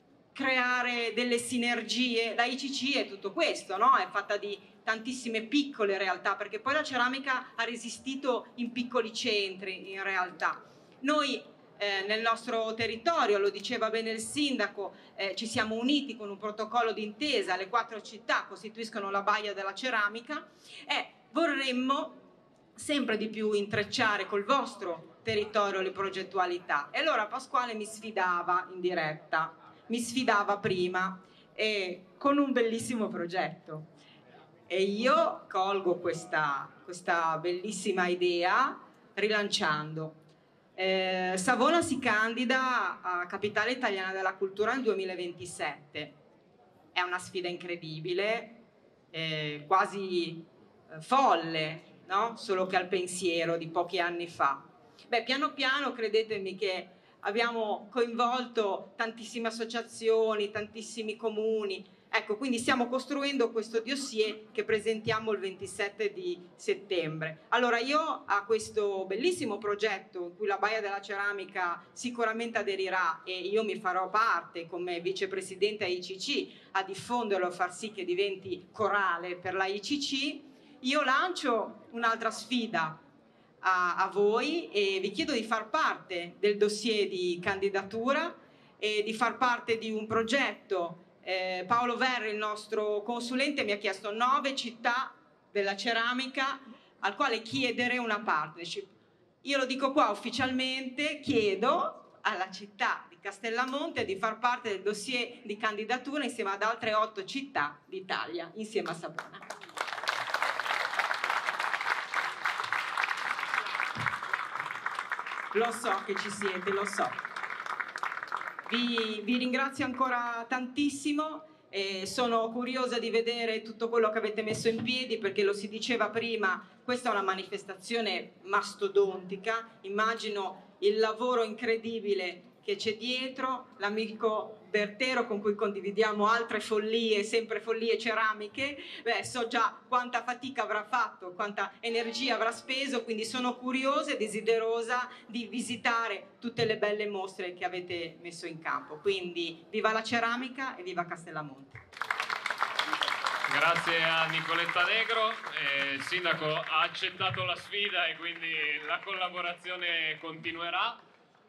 creare delle sinergie. La I C C è tutto questo, no? È fatta di tantissime piccole realtà, perché poi la ceramica ha resistito in piccoli centri in realtà. Noi eh, nel nostro territorio, lo diceva bene il sindaco, eh, ci siamo uniti con un protocollo d'intesa, le quattro città costituiscono la baia della ceramica, e vorremmo sempre di più intrecciare col vostro territorio le progettualità. E allora Pasquale mi sfidava in diretta, mi sfidava prima e con un bellissimo progetto, e io colgo questa, questa bellissima idea rilanciando. Eh, Savona si candida a Capitale Italiana della Cultura nel duemilaventisette, è una sfida incredibile, eh, quasi eh, folle, no? Solo che al pensiero di pochi anni fa. Beh, piano piano credetemi che abbiamo coinvolto tantissime associazioni, tantissimi comuni, ecco, quindi stiamo costruendo questo dossier che presentiamo il ventisette di settembre. Allora io a questo bellissimo progetto, in cui la Baia della Ceramica sicuramente aderirà, e io mi farò parte come vicepresidente A I C C a diffonderlo, a far sì che diventi corale per la I C C, io lancio un'altra sfida A, a voi e vi chiedo di far parte del dossier di candidatura e di far parte di un progetto. Eh, Paolo Verri, il nostro consulente, mi ha chiesto nove città della ceramica al quale chiedere una partnership. Io lo dico qua ufficialmente, chiedo alla città di Castellamonte di far parte del dossier di candidatura insieme ad altre otto città d'Italia, insieme a Savona. Lo so che ci siete, lo so. Vi, vi ringrazio ancora tantissimo. Eh, sono curiosa di vedere tutto quello che avete messo in piedi, perché lo si diceva prima, questa è una manifestazione mastodontica. Immagino il lavoro incredibile che c'è dietro, l'amico Bertero con cui condividiamo altre follie, sempre follie ceramiche. Beh, so già quanta fatica avrà fatto, quanta energia avrà speso, quindi sono curiosa e desiderosa di visitare tutte le belle mostre che avete messo in campo. Quindi viva la ceramica e viva Castellamonte. Grazie a Nicoletta Negro, eh, il sindaco ha accettato la sfida e quindi la collaborazione continuerà.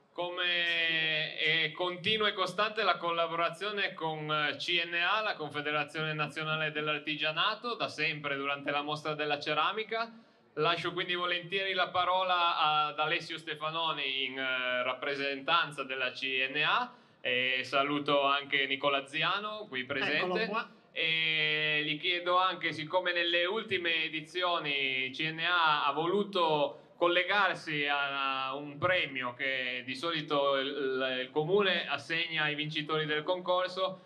Come è continua e costante la collaborazione con C N A, la Confederazione Nazionale dell'Artigianato, da sempre durante la mostra della ceramica. Lascio quindi volentieri la parola ad Alessio Stefanoni in eh, rappresentanza della C N A e saluto anche Nicola Ziano qui presente. E gli chiedo anche, siccome nelle ultime edizioni C N A ha voluto collegarsi a un premio che di solito il, il comune assegna ai vincitori del concorso,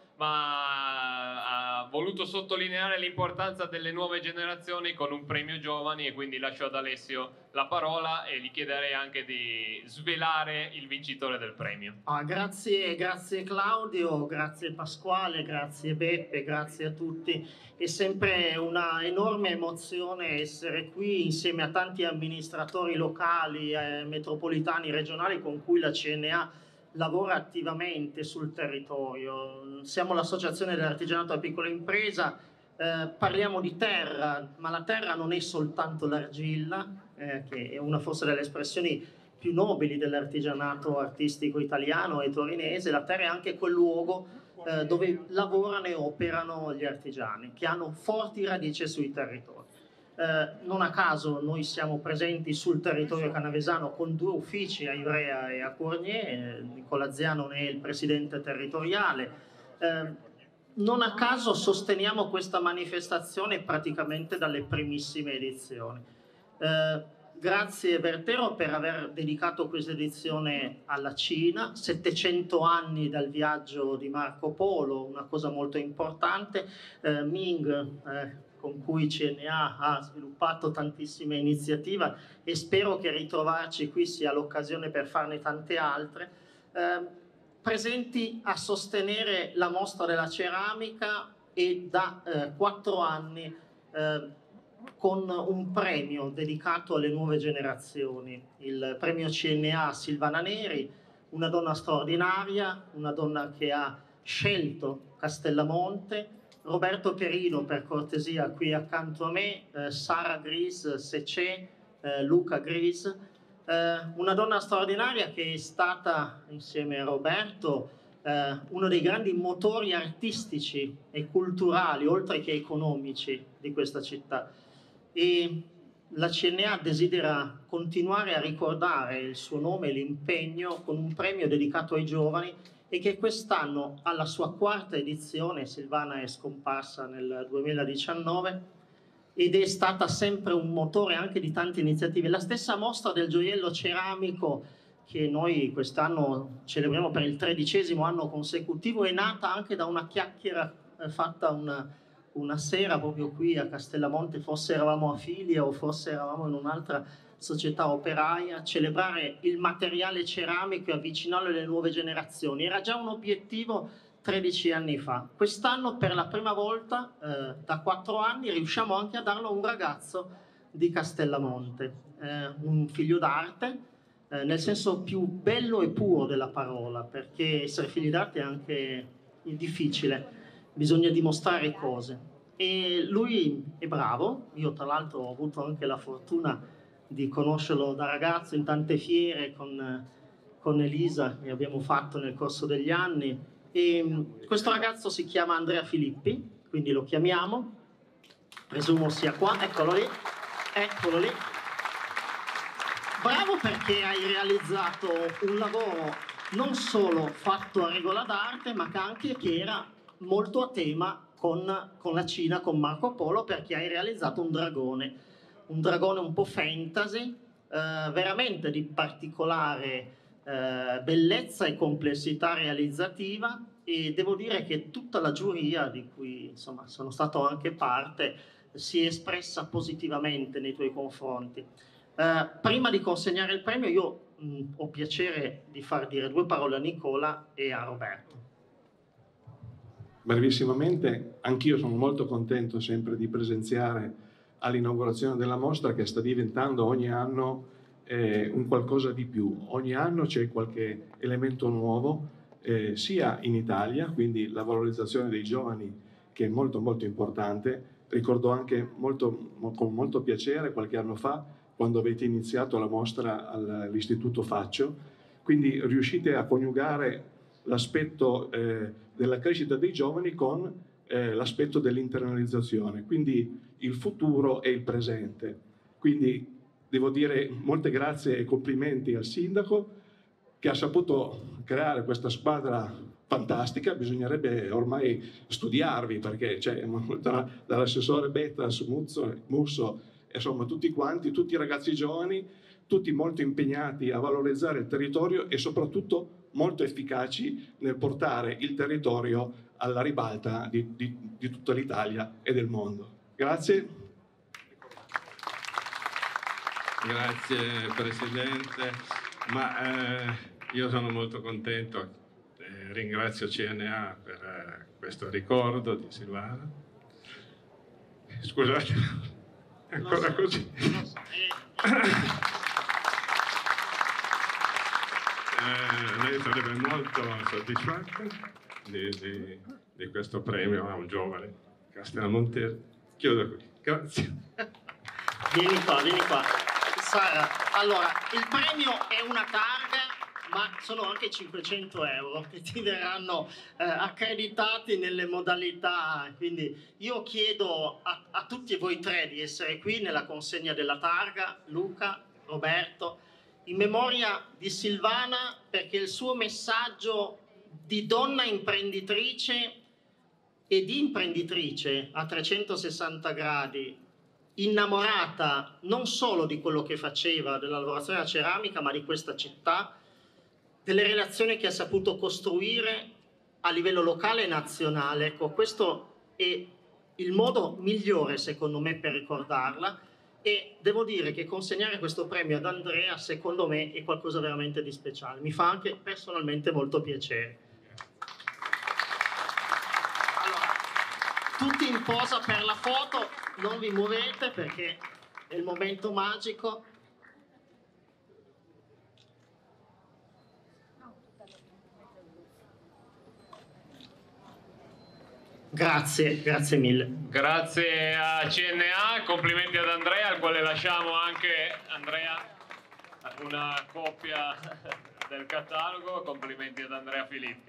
ma ha voluto sottolineare l'importanza delle nuove generazioni con un premio giovani, e quindi lascio ad Alessio la parola e gli chiederei anche di svelare il vincitore del premio. Ah, grazie, grazie Claudio, grazie Pasquale, grazie Beppe, grazie a tutti. È sempre una enorme emozione essere qui insieme a tanti amministratori locali, eh, metropolitani, regionali con cui la C N A lavora attivamente sul territorio. Siamo l'associazione dell'artigianato a piccola impresa, eh, parliamo di terra, ma la terra non è soltanto l'argilla, eh, che è una forse delle espressioni più nobili dell'artigianato artistico italiano e torinese. La terra è anche quel luogo eh, dove lavorano e operano gli artigiani, che hanno forti radici sui territori. Eh, non a caso noi siamo presenti sul territorio canavesano con due uffici, a Ivrea e a Cournier. eh, Nicola Ziano ne è il presidente territoriale. Eh, non a caso sosteniamo questa manifestazione praticamente dalle primissime edizioni. Eh, grazie Bertero per aver dedicato questa edizione alla Cina, settecento anni dal viaggio di Marco Polo, una cosa molto importante. Eh, Ming, eh, con cui C N A ha sviluppato tantissime iniziative, e spero che ritrovarci qui sia l'occasione per farne tante altre, eh, presenti a sostenere la mostra della ceramica e da eh, quattro anni eh, con un premio dedicato alle nuove generazioni, il premio C N A Silvana Neri, una donna straordinaria, una donna che ha scelto Castellamonte. Roberto Perino, per cortesia, qui accanto a me, eh, Sara Gris, se c'è, eh, Luca Gris, eh, una donna straordinaria che è stata, insieme a Roberto, eh, uno dei grandi motori artistici e culturali, oltre che economici, di questa città. E la C N A desidera continuare a ricordare il suo nome e l'impegno con un premio dedicato ai giovani, e che quest'anno alla sua quarta edizione. Silvana è scomparsa nel duemiladiciannove ed è stata sempre un motore anche di tante iniziative. La stessa mostra del gioiello ceramico che noi quest'anno celebriamo per il tredicesimo anno consecutivo è nata anche da una chiacchiera eh, fatta una, una sera proprio qui a Castellamonte, forse eravamo a Filia o forse eravamo in un'altra società operaia. Celebrare il materiale ceramico e avvicinarlo alle nuove generazioni era già un obiettivo tredici anni fa. Quest'anno per la prima volta eh, da quattro anni riusciamo anche a darlo a un ragazzo di Castellamonte, eh, un figlio d'arte eh, nel senso più bello e puro della parola, perché essere figli d'arte è anche difficile, bisogna dimostrare cose, e lui è bravo. Io tra l'altro ho avuto anche la fortuna di conoscerlo da ragazzo in tante fiere con, con Elisa, che abbiamo fatto nel corso degli anni. E questo ragazzo si chiama Andrea Filippi, quindi lo chiamiamo, presumo sia qua, eccolo lì. Eccolo lì. Bravo, perché hai realizzato un lavoro non solo fatto a regola d'arte, ma anche che era molto a tema con, con la Cina, con Marco Polo, perché hai realizzato un dragone, un dragone un po' fantasy, eh, veramente di particolare eh, bellezza e complessità realizzativa, e devo dire che tutta la giuria, di cui insomma sono stato anche parte, si è espressa positivamente nei tuoi confronti. Uh, prima di consegnare il premio io mh, ho piacere di far dire due parole a Nicola e a Roberto. Brevissimamente, anch'io sono molto contento sempre di presenziare all'inaugurazione della mostra, che sta diventando ogni anno eh, un qualcosa di più. Ogni anno c'è qualche elemento nuovo, eh, sia in Italia, quindi la valorizzazione dei giovani, che è molto molto importante. Ricordo anche molto, con molto piacere qualche anno fa, quando avete iniziato la mostra all'Istituto Faccio, quindi riuscite a coniugare l'aspetto eh, della crescita dei giovani con eh, l'aspetto dell'internalizzazione, quindi il futuro e il presente. Quindi devo dire molte grazie e complimenti al sindaco, che ha saputo creare questa squadra fantastica. Bisognerebbe ormai studiarvi, perché cioè, da, dall'assessore Bettas, Musso, Musso, insomma tutti quanti, tutti i ragazzi giovani, tutti molto impegnati a valorizzare il territorio e soprattutto molto efficaci nel portare il territorio alla ribalta di, di, di tutta l'Italia e del mondo. Grazie. Grazie Presidente, ma eh, io sono molto contento, eh, ringrazio C N A per eh, questo ricordo di Silvana. Scusate. Ancora così. eh, lei sarebbe molto soddisfatta di, di, di questo premio a un giovane castellamontese. Chiudo qui. Grazie. Vieni qua, vieni qua. Sara, allora, il premio è una targa, ma sono anche cinquecento euro che ti verranno eh, accreditati nelle modalità. Quindi io chiedo a, a tutti voi tre di essere qui nella consegna della targa, Luca, Roberto, in memoria di Silvana, perché il suo messaggio di donna imprenditrice e di imprenditrice a trecentosessanta gradi, innamorata non solo di quello che faceva, della lavorazione della ceramica, ma di questa città, delle relazioni che ha saputo costruire a livello locale e nazionale. Ecco, questo è il modo migliore secondo me per ricordarla, e devo dire che consegnare questo premio ad Andrea secondo me è qualcosa veramente di speciale, mi fa anche personalmente molto piacere. Allora, tutti in posa per la foto, non vi muovete perché è il momento magico. Grazie, grazie mille. Grazie a C N A, complimenti ad Andrea, al quale lasciamo anche, Andrea, una copia del catalogo. Complimenti ad Andrea Filippi.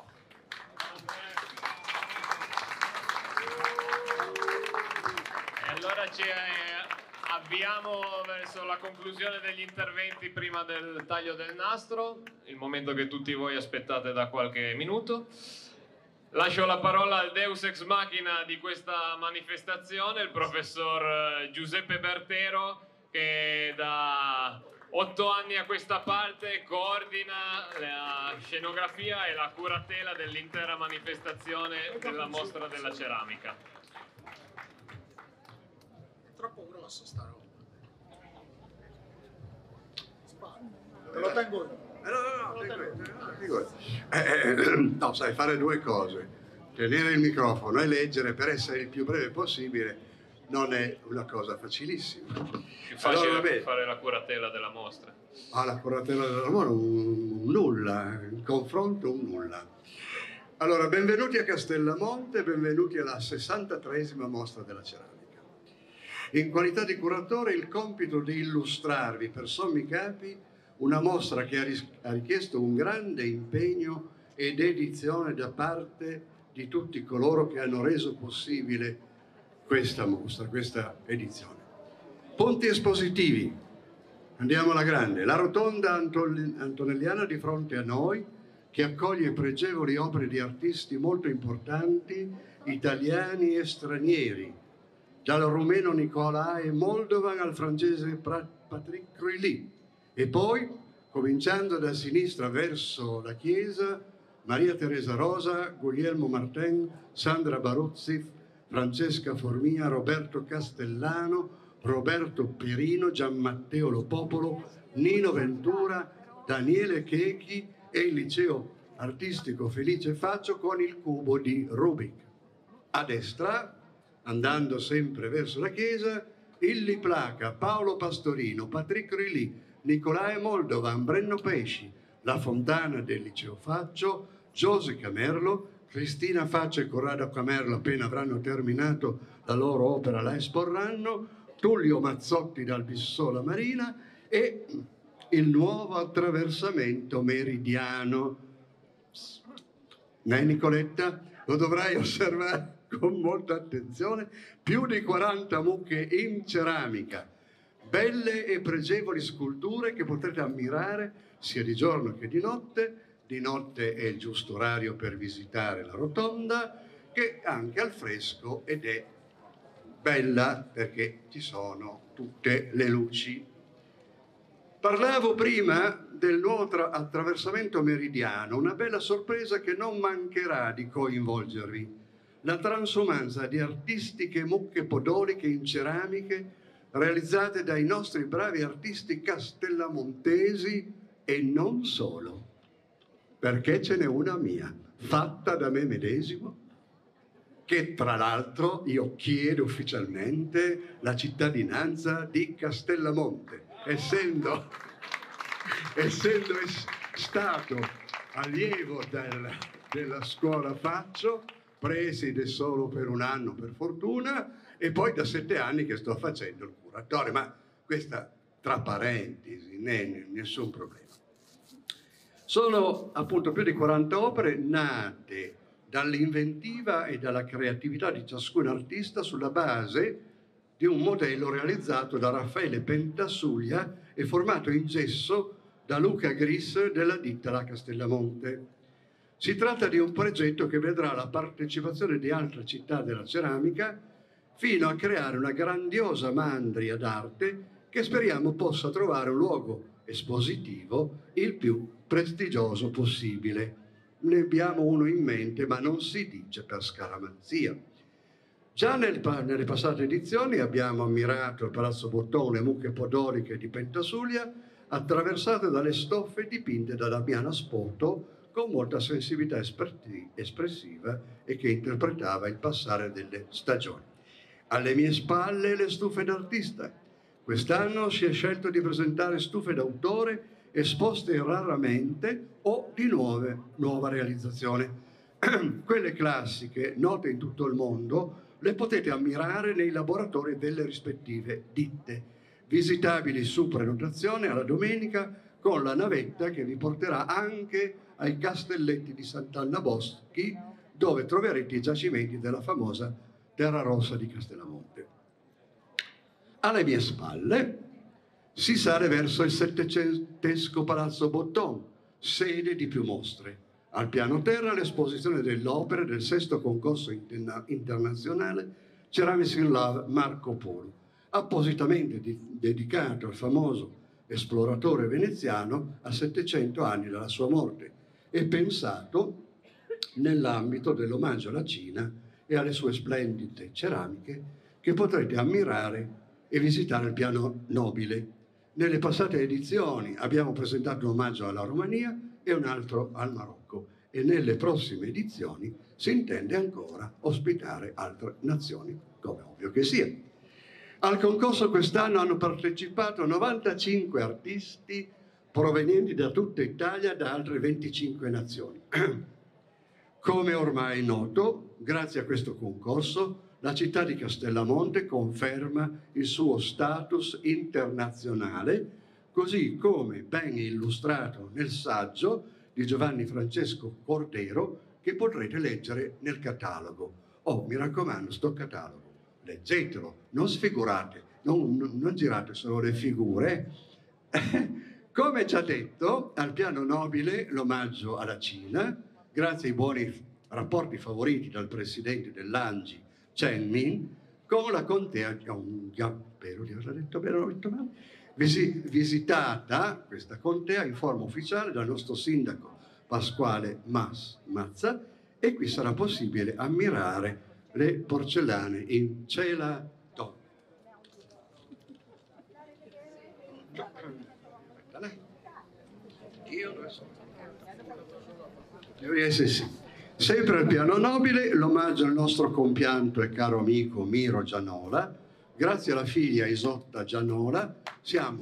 E allora ci avviamo verso la conclusione degli interventi prima del taglio del nastro, il momento che tutti voi aspettate da qualche minuto. Lascio la parola al Deus ex machina di questa manifestazione, il professor Giuseppe Bertero, che da otto anni a questa parte coordina la scenografia e la curatela dell'intera manifestazione della mostra della ceramica. È troppo grosso sta roba. Te lo tengo io. No, no, no, eh, no, sai, fare due cose, tenere il microfono e leggere per essere il più breve possibile non è una cosa facilissima. Più facile allora, fare la curatela della mostra. Ah, la curatela della mostra, un, un nulla, in confronto un nulla. Allora, benvenuti a Castellamonte, benvenuti alla sessantatreesima mostra della ceramica. In qualità di curatore il compito di illustrarvi per sommi capi una mostra che ha richiesto un grande impegno e dedizione da parte di tutti coloro che hanno reso possibile questa mostra, questa edizione. Ponti espositivi. Andiamo alla grande. La rotonda antonelliana di fronte a noi, che accoglie pregevoli opere di artisti molto importanti, italiani e stranieri, dal rumeno Nicolae Moldovan al francese Patrick Cruilly. E poi, cominciando da sinistra verso la chiesa, Maria Teresa Rosa, Guglielmo Martin, Sandra Baruzzi, Francesca Formia, Roberto Castellano, Roberto Perino, Gianmatteo Lopopolo, Nino Ventura, Daniele Chechi e il liceo artistico Felice Faccio con il cubo di Rubik. A destra, andando sempre verso la chiesa, Illy Placa, Paolo Pastorino, Patrick Cruilly, Nicolae Moldovan, Brenno Pesci, La Fontana del liceo Faccio, Giose Camerlo, Cristina Faccio e Corrado Camerlo appena avranno terminato la loro opera la esporranno, Tullio Mazzotti dal Bissola Marina e il nuovo attraversamento meridiano. Eh, Nicoletta? Lo dovrai osservare con molta attenzione. Più di quaranta mucche in ceramica, belle e pregevoli sculture che potrete ammirare sia di giorno che di notte. Di notte è il giusto orario per visitare la rotonda, che anche al fresco, ed è bella perché ci sono tutte le luci. Parlavo prima del nuovo attraversamento meridiano, una bella sorpresa che non mancherà di coinvolgervi. La transumanza di artistiche mucche podoliche in ceramiche realizzate dai nostri bravi artisti castellamontesi e non solo, perché ce n'è una mia, fatta da me medesimo, che tra l'altro io chiedo ufficialmente la cittadinanza di Castellamonte, essendo, essendo stato allievo del, della scuola Faccio, preside solo per un anno per fortuna, e poi da sette anni che sto facendo il curatore, ma questa tra parentesi, né, nessun problema. Sono appunto più di quaranta opere nate dall'inventiva e dalla creatività di ciascun artista sulla base di un modello realizzato da Raffaele Pentasuglia e formato in gesso da Luca Gris della ditta La Castellamonte. Si tratta di un progetto che vedrà la partecipazione di altre città della ceramica fino a creare una grandiosa mandria d'arte che speriamo possa trovare un luogo espositivo il più prestigioso possibile. Ne abbiamo uno in mente, ma non si dice per scaramanzia. Già nel, nelle passate edizioni abbiamo ammirato il Palazzo Bottone, le mucche podoliche di Pentasuglia, attraversate dalle stoffe dipinte da Damiano Spoto con molta sensibilità espressiva e che interpretava il passare delle stagioni. Alle mie spalle le stufe d'artista. Quest'anno si è scelto di presentare stufe d'autore esposte raramente o di nuove, nuova realizzazione. Quelle classiche, note in tutto il mondo, le potete ammirare nei laboratori delle rispettive ditte, visitabili su prenotazione alla domenica con la navetta che vi porterà anche ai Castelletti di Sant'Anna Boschi, dove troverete i giacimenti della famosa Terra Rossa di Castellamonte. Alle mie spalle si sale verso il settecentesco Palazzo Botton, sede di più mostre. Al piano terra l'esposizione dell'opera del sesto concorso interna internazionale Ceramics in Love Marco Polo, appositamente dedicato al famoso esploratore veneziano a settecento anni dalla sua morte e pensato nell'ambito dell'omaggio alla Cina e alle sue splendide ceramiche che potrete ammirare e visitare il piano nobile. Nelle passate edizioni abbiamo presentato un omaggio alla Romania e un altro al Marocco e nelle prossime edizioni si intende ancora ospitare altre nazioni, come ovvio che sia. Al concorso quest'anno hanno partecipato novantacinque artisti provenienti da tutta Italia e da altre venticinque nazioni. Come ormai è noto, grazie a questo concorso, la città di Castellamonte conferma il suo status internazionale, così come ben illustrato nel saggio di Giovanni Francesco Cordero che potrete leggere nel catalogo. Oh, mi raccomando, sto catalogo, leggetelo, non sfigurate, non, non girate solo le figure. Come già detto, al piano nobile l'omaggio alla Cina, grazie ai buoni rapporti favoriti dal presidente dell'Angi, Chen Min, con la contea Gyeongga, spero di averla detto bene, l'ho detto male, visi, visitata questa contea in forma ufficiale dal nostro sindaco Pasquale Mas, Mazza, e qui sarà possibile ammirare le porcellane in cela d'oro. Io dove sono? Devo essere sì. Sempre al piano nobile l'omaggio al nostro compianto e caro amico Miro Gianola. Grazie alla figlia Isotta Gianola siamo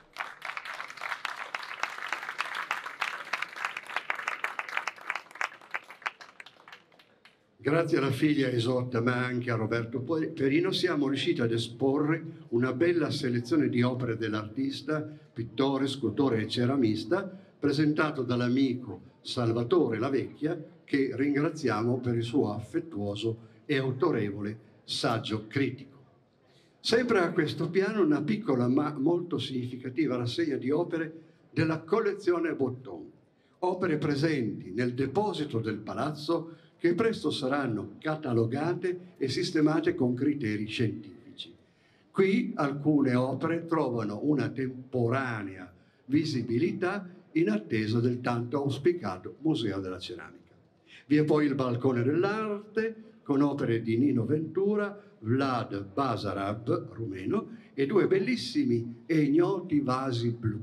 Grazie alla figlia Isotta, ma anche a Roberto Perino, siamo riusciti ad esporre una bella selezione di opere dell'artista, pittore, scultore e ceramista, presentato dall'amico Salvatore La Vecchia, che ringraziamo per il suo affettuoso e autorevole saggio critico. Sempre a questo piano una piccola ma molto significativa rassegna di opere della collezione Botton, opere presenti nel deposito del palazzo che presto saranno catalogate e sistemate con criteri scientifici. Qui alcune opere trovano una temporanea visibilità in attesa del tanto auspicato Museo della Ceramica. Vi è poi il Balcone dell'Arte con opere di Nino Ventura, Vlad Basarab, rumeno, e due bellissimi e ignoti vasi blu,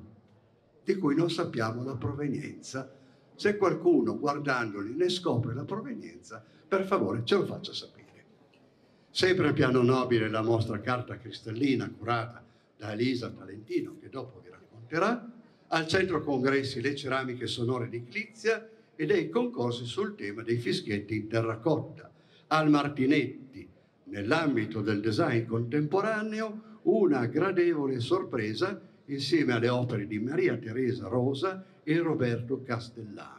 di cui non sappiamo la provenienza. Se qualcuno guardandoli ne scopre la provenienza, per favore ce lo faccia sapere. Sempre al piano nobile la mostra Carta Cristallina curata da Elisa Talentino, che dopo vi racconterà, al centro congressi le ceramiche sonore di Clizia e dei concorsi sul tema dei fischietti in terracotta. Al Martinetti, nell'ambito del design contemporaneo, una gradevole sorpresa insieme alle opere di Maria Teresa Rosa e Roberto Castellano.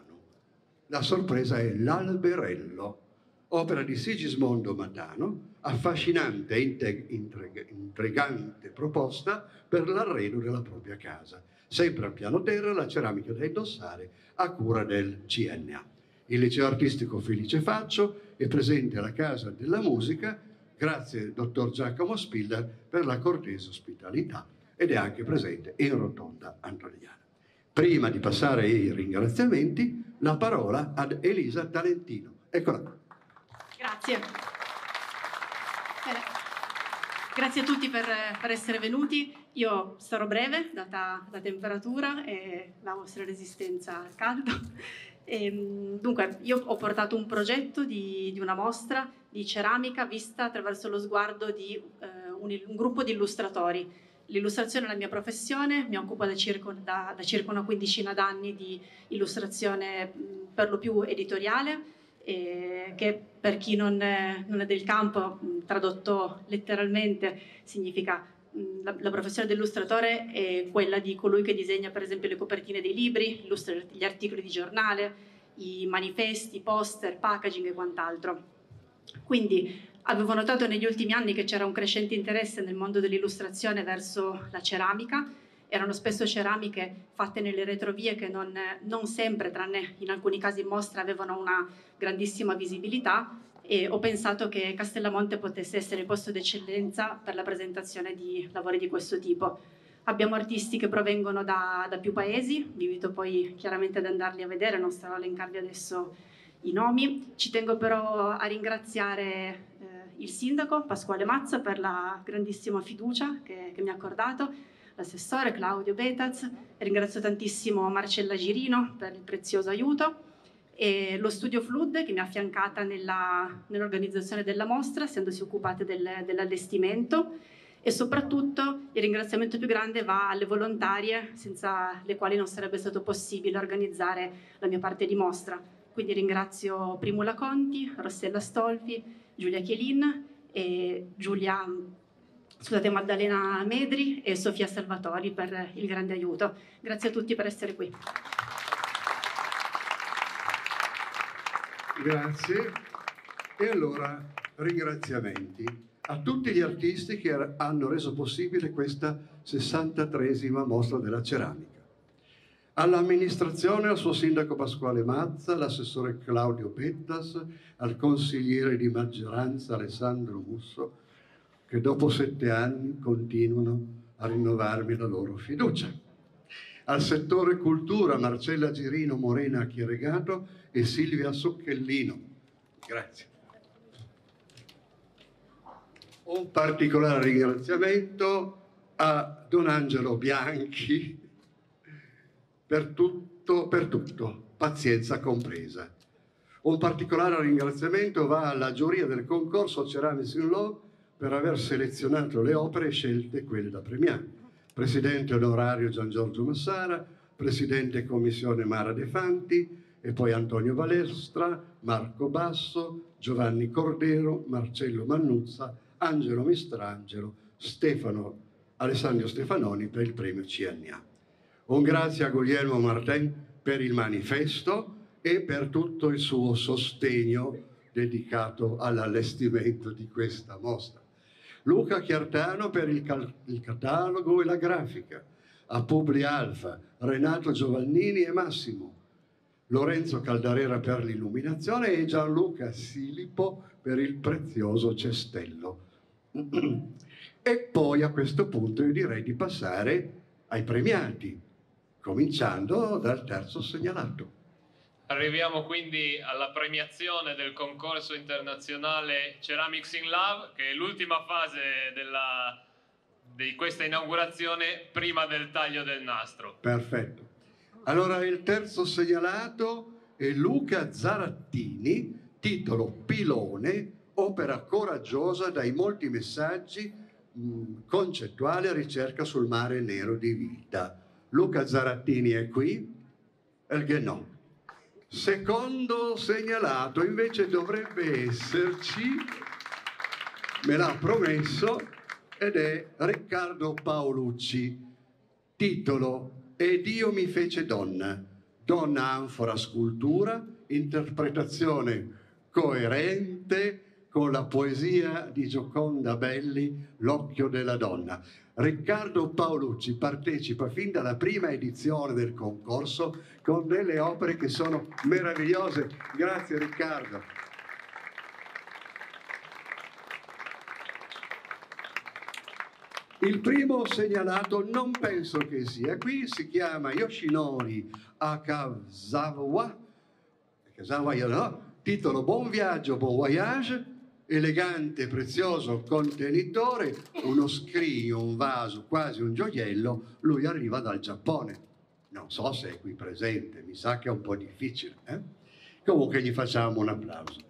La sorpresa è l'Alberello, opera di Sigismondo Matano, affascinante e intrigante proposta per l'arredo della propria casa. Sempre a piano terra la ceramica da indossare a cura del C N A. Il liceo artistico Felice Faccio è presente alla Casa della Musica, grazie dottor Giacomo Spiller per la cortese ospitalità, ed è anche presente in Rotonda Antoniana. Prima di passare ai ringraziamenti, la parola ad Elisa Talentino. Eccola qua. Grazie. Bene. Grazie a tutti per, per essere venuti. Io sarò breve, data la temperatura e la vostra resistenza al caldo. E, dunque, io ho portato un progetto di, di una mostra di ceramica vista attraverso lo sguardo di eh, un, un gruppo di illustratori. L'illustrazione è la mia professione, mi occupo da circa, da, da circa una quindicina d'anni di illustrazione per lo più editoriale, eh, che per chi non è, non è del campo, tradotto letteralmente, significa la, la professione dell'illustratore è quella di colui che disegna per esempio le copertine dei libri, illustra gli articoli di giornale, i manifesti, i poster, packaging e quant'altro. Quindi avevo notato negli ultimi anni che c'era un crescente interesse nel mondo dell'illustrazione verso la ceramica. Erano spesso ceramiche fatte nelle retrovie che non, non sempre, tranne in alcuni casi in mostra, avevano una grandissima visibilità, e ho pensato che Castellamonte potesse essere il posto d'eccellenza per la presentazione di lavori di questo tipo. Abbiamo artisti che provengono da, da più paesi, vi invito poi chiaramente ad andarli a vedere, non starò a elencarvi adesso i nomi. Ci tengo però a ringraziare eh, il sindaco Pasquale Mazza per la grandissima fiducia che, che mi ha accordato, l'assessore Claudio Betaz, ringrazio tantissimo Marcella Girino per il prezioso aiuto, e lo studio Flood che mi ha affiancata nella, nell'organizzazione della mostra, essendosi occupate del, dell'allestimento, e soprattutto il ringraziamento più grande va alle volontarie senza le quali non sarebbe stato possibile organizzare la mia parte di mostra. Quindi ringrazio Primula Conti, Rossella Stolfi, Giulia Chielin e Giulia, scusate, Maddalena Medri e Sofia Salvatori per il grande aiuto. Grazie a tutti per essere qui. Grazie. E allora ringraziamenti a tutti gli artisti che hanno reso possibile questa sessantatreesima mostra della ceramica. All'amministrazione, al suo sindaco Pasquale Mazza, all'assessore Claudio Bettas, al consigliere di maggioranza Alessandro Musso, che dopo sette anni continuano a rinnovarmi la loro fiducia. Al settore cultura, Marcella Girino, Morena Chieregato e Silvia Socchellino. Grazie. Un particolare ringraziamento a Don Angelo Bianchi per tutto, per tutto, pazienza compresa. Un particolare ringraziamento va alla giuria del concorso Ceramics in Love per aver selezionato le opere e scelte quelle da premiare. Presidente onorario Gian Giorgio Massara, Presidente Commissione Mara De Fanti, e poi Antonio Balestra, Marco Basso, Giovanni Cordero, Marcello Mannuzza, Angelo Mistrangelo, Stefano, Alessandro Stefanoni per il premio C N A. Un grazie a Guglielmo Martin per il manifesto e per tutto il suo sostegno dedicato all'allestimento di questa mostra. Luca Chiartano per il, il catalogo e la grafica, a Publi Alfa, Renato Giovannini e Massimo, Lorenzo Caldarera per l'illuminazione e Gianluca Silipo per il prezioso cestello. E poi a questo punto io direi di passare ai premiati, cominciando dal terzo segnalato. Arriviamo quindi alla premiazione del concorso internazionale Ceramics in Love, che è l'ultima fase della, di questa inaugurazione prima del taglio del nastro. Perfetto. Allora il terzo segnalato è Luca Zarattini, titolo Pilone, opera coraggiosa dai molti messaggi mh, concettuali a ricerca sul mare nero di vita. Luca Zarattini è qui? Perché no? Secondo segnalato invece dovrebbe esserci, me l'ha promesso, ed è Riccardo Paolucci, titolo E Dio mi fece donna, donna anfora scultura, interpretazione coerente con la poesia di Gioconda Belli, L'occhio della donna. Riccardo Paolucci partecipa fin dalla prima edizione del concorso con delle opere che sono meravigliose. Grazie Riccardo. Il primo segnalato non penso che sia qui, si chiama Yoshinori Akazawa, Akazawa no, titolo Buon viaggio, buon voyage, elegante, prezioso contenitore, uno scrigno, un vaso, quasi un gioiello, lui arriva dal Giappone. Non so se è qui presente, mi sa che è un po' difficile. Eh? Comunque gli facciamo un applauso.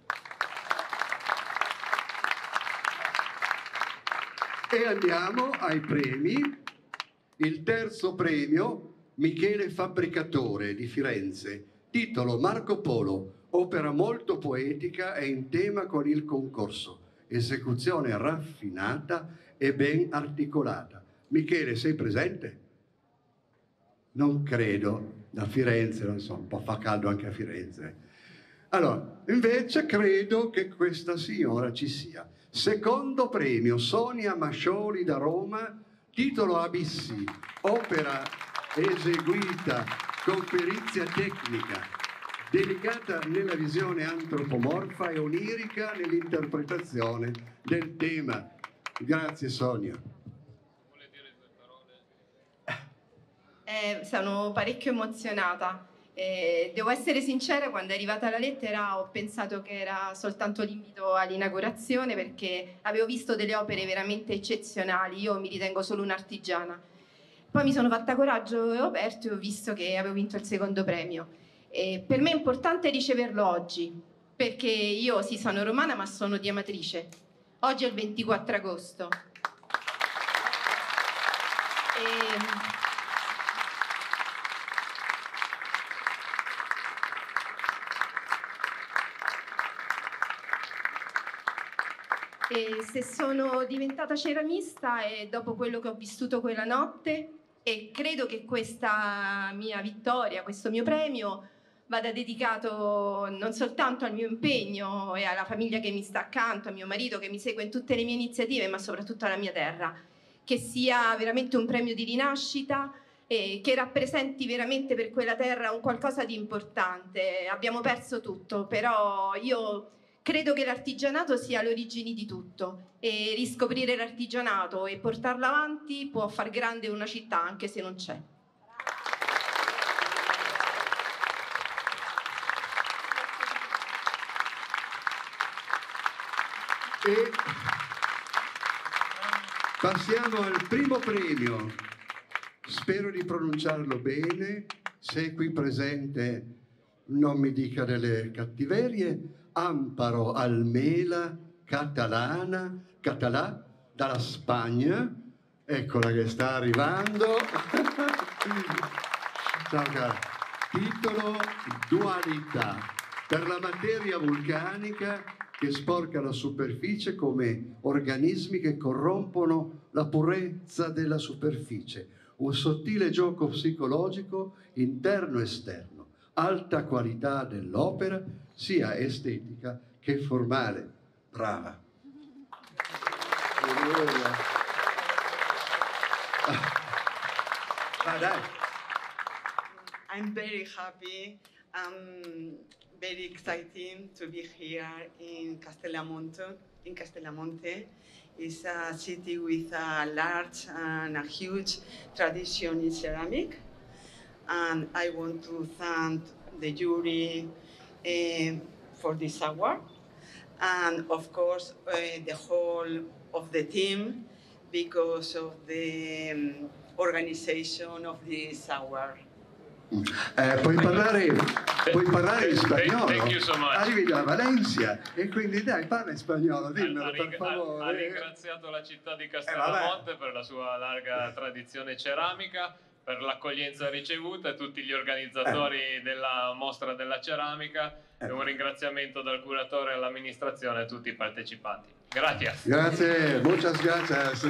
E andiamo ai premi. Il terzo premio, Michele Fabbricatore di Firenze, titolo Marco Polo, opera molto poetica e in tema con il concorso, esecuzione raffinata e ben articolata. Michele, sei presente? Non credo, da Firenze, non so, un po' fa caldo anche a Firenze. Allora, invece credo che questa signora ci sia. Secondo premio, Sonia Mascioli da Roma, titolo Abissi, opera eseguita con perizia tecnica, delicata nella visione antropomorfa e onirica nell'interpretazione del tema. Grazie Sonia. Eh, sono parecchio emozionata. Eh, devo essere sincera, quando è arrivata la lettera ho pensato che era soltanto l'invito all'inaugurazione, perché avevo visto delle opere veramente eccezionali, io mi ritengo solo un'artigiana. Poi mi sono fatta coraggio e ho aperto e ho visto che avevo vinto il secondo premio. E per me è importante riceverlo oggi, perché io sì sono romana ma sono di Amatrice. Oggi è il ventiquattro agosto. E... E se sono diventata ceramista è dopo quello che ho vissuto quella notte, e credo che questa mia vittoria, questo mio premio vada dedicato non soltanto al mio impegno e alla famiglia che mi sta accanto, a mio marito che mi segue in tutte le mie iniziative, ma soprattutto alla mia terra. Che sia veramente un premio di rinascita e che rappresenti veramente per quella terra un qualcosa di importante. Abbiamo perso tutto, però io credo che l'artigianato sia l'origine di tutto e riscoprire l'artigianato e portarlo avanti può far grande una città anche se non c'è. E passiamo al primo premio. Spero di pronunciarlo bene. Se è qui presente non mi dica delle cattiverie. Amparo Almela Catalana, Català, dalla Spagna. Eccola che sta arrivando. Ciao cara. Titolo Dualità. Per la materia vulcanica che sporca la superficie come organismi che corrompono la purezza della superficie. Un sottile gioco psicologico interno-esterno, alta qualità dell'opera, sia estetica che formale. Brava. Ah, dai. I'm very happy. Um, very exciting to be here in Castellamonte. In Castellamonte, it's a city with a large and a huge tradition in ceramic, and I want to thank the jury uh, for this award, and of course uh, the whole of the team because of the um, organization of this award. Eh, puoi parlare, puoi parlare in spagnolo? Thank you so much. Arrivi da Valencia e quindi dai, parla in spagnolo, dimmelo Ha, per favore. ha ringraziato la città di Castellamonte eh, per la sua larga tradizione ceramica, per l'accoglienza ricevuta e tutti gli organizzatori eh. della mostra della ceramica eh. e un ringraziamento dal curatore all'amministrazione e a tutti i partecipanti. Grazie. Grazie, muchas gracias.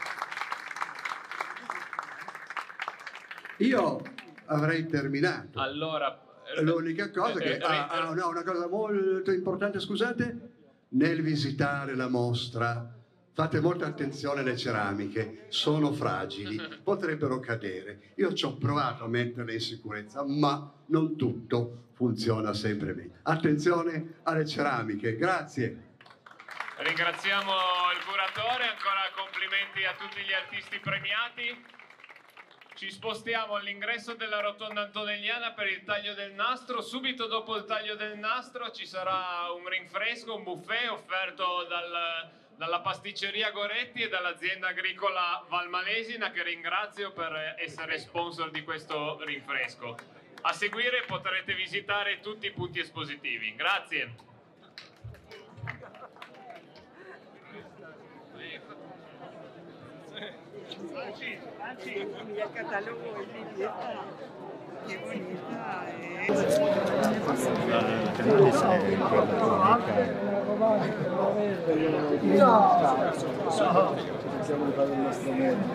Io avrei terminato. Allora, l'unica cosa che ah, ah, no, una cosa molto importante, scusate, nel visitare la mostra fate molta attenzione alle ceramiche, sono fragili, potrebbero cadere. Io ci ho provato a metterle in sicurezza, ma non tutto funziona sempre bene. Attenzione alle ceramiche, grazie. Ringraziamo il curatore, ancora complimenti a tutti gli artisti premiati. Ci spostiamo all'ingresso della rotonda antonelliana per il taglio del nastro. Subito dopo il taglio del nastro ci sarà un rinfresco, un buffet offerto dal, dalla pasticceria Goretti e dall'azienda agricola Valmalesina, che ringrazio per essere sponsor di questo rinfresco. A seguire potrete visitare tutti i punti espositivi. Grazie. Anzi, anzi, il catalogo è biblioteca. Che bonita è. Il canale sei cerchiamo di fare il nostro meglio.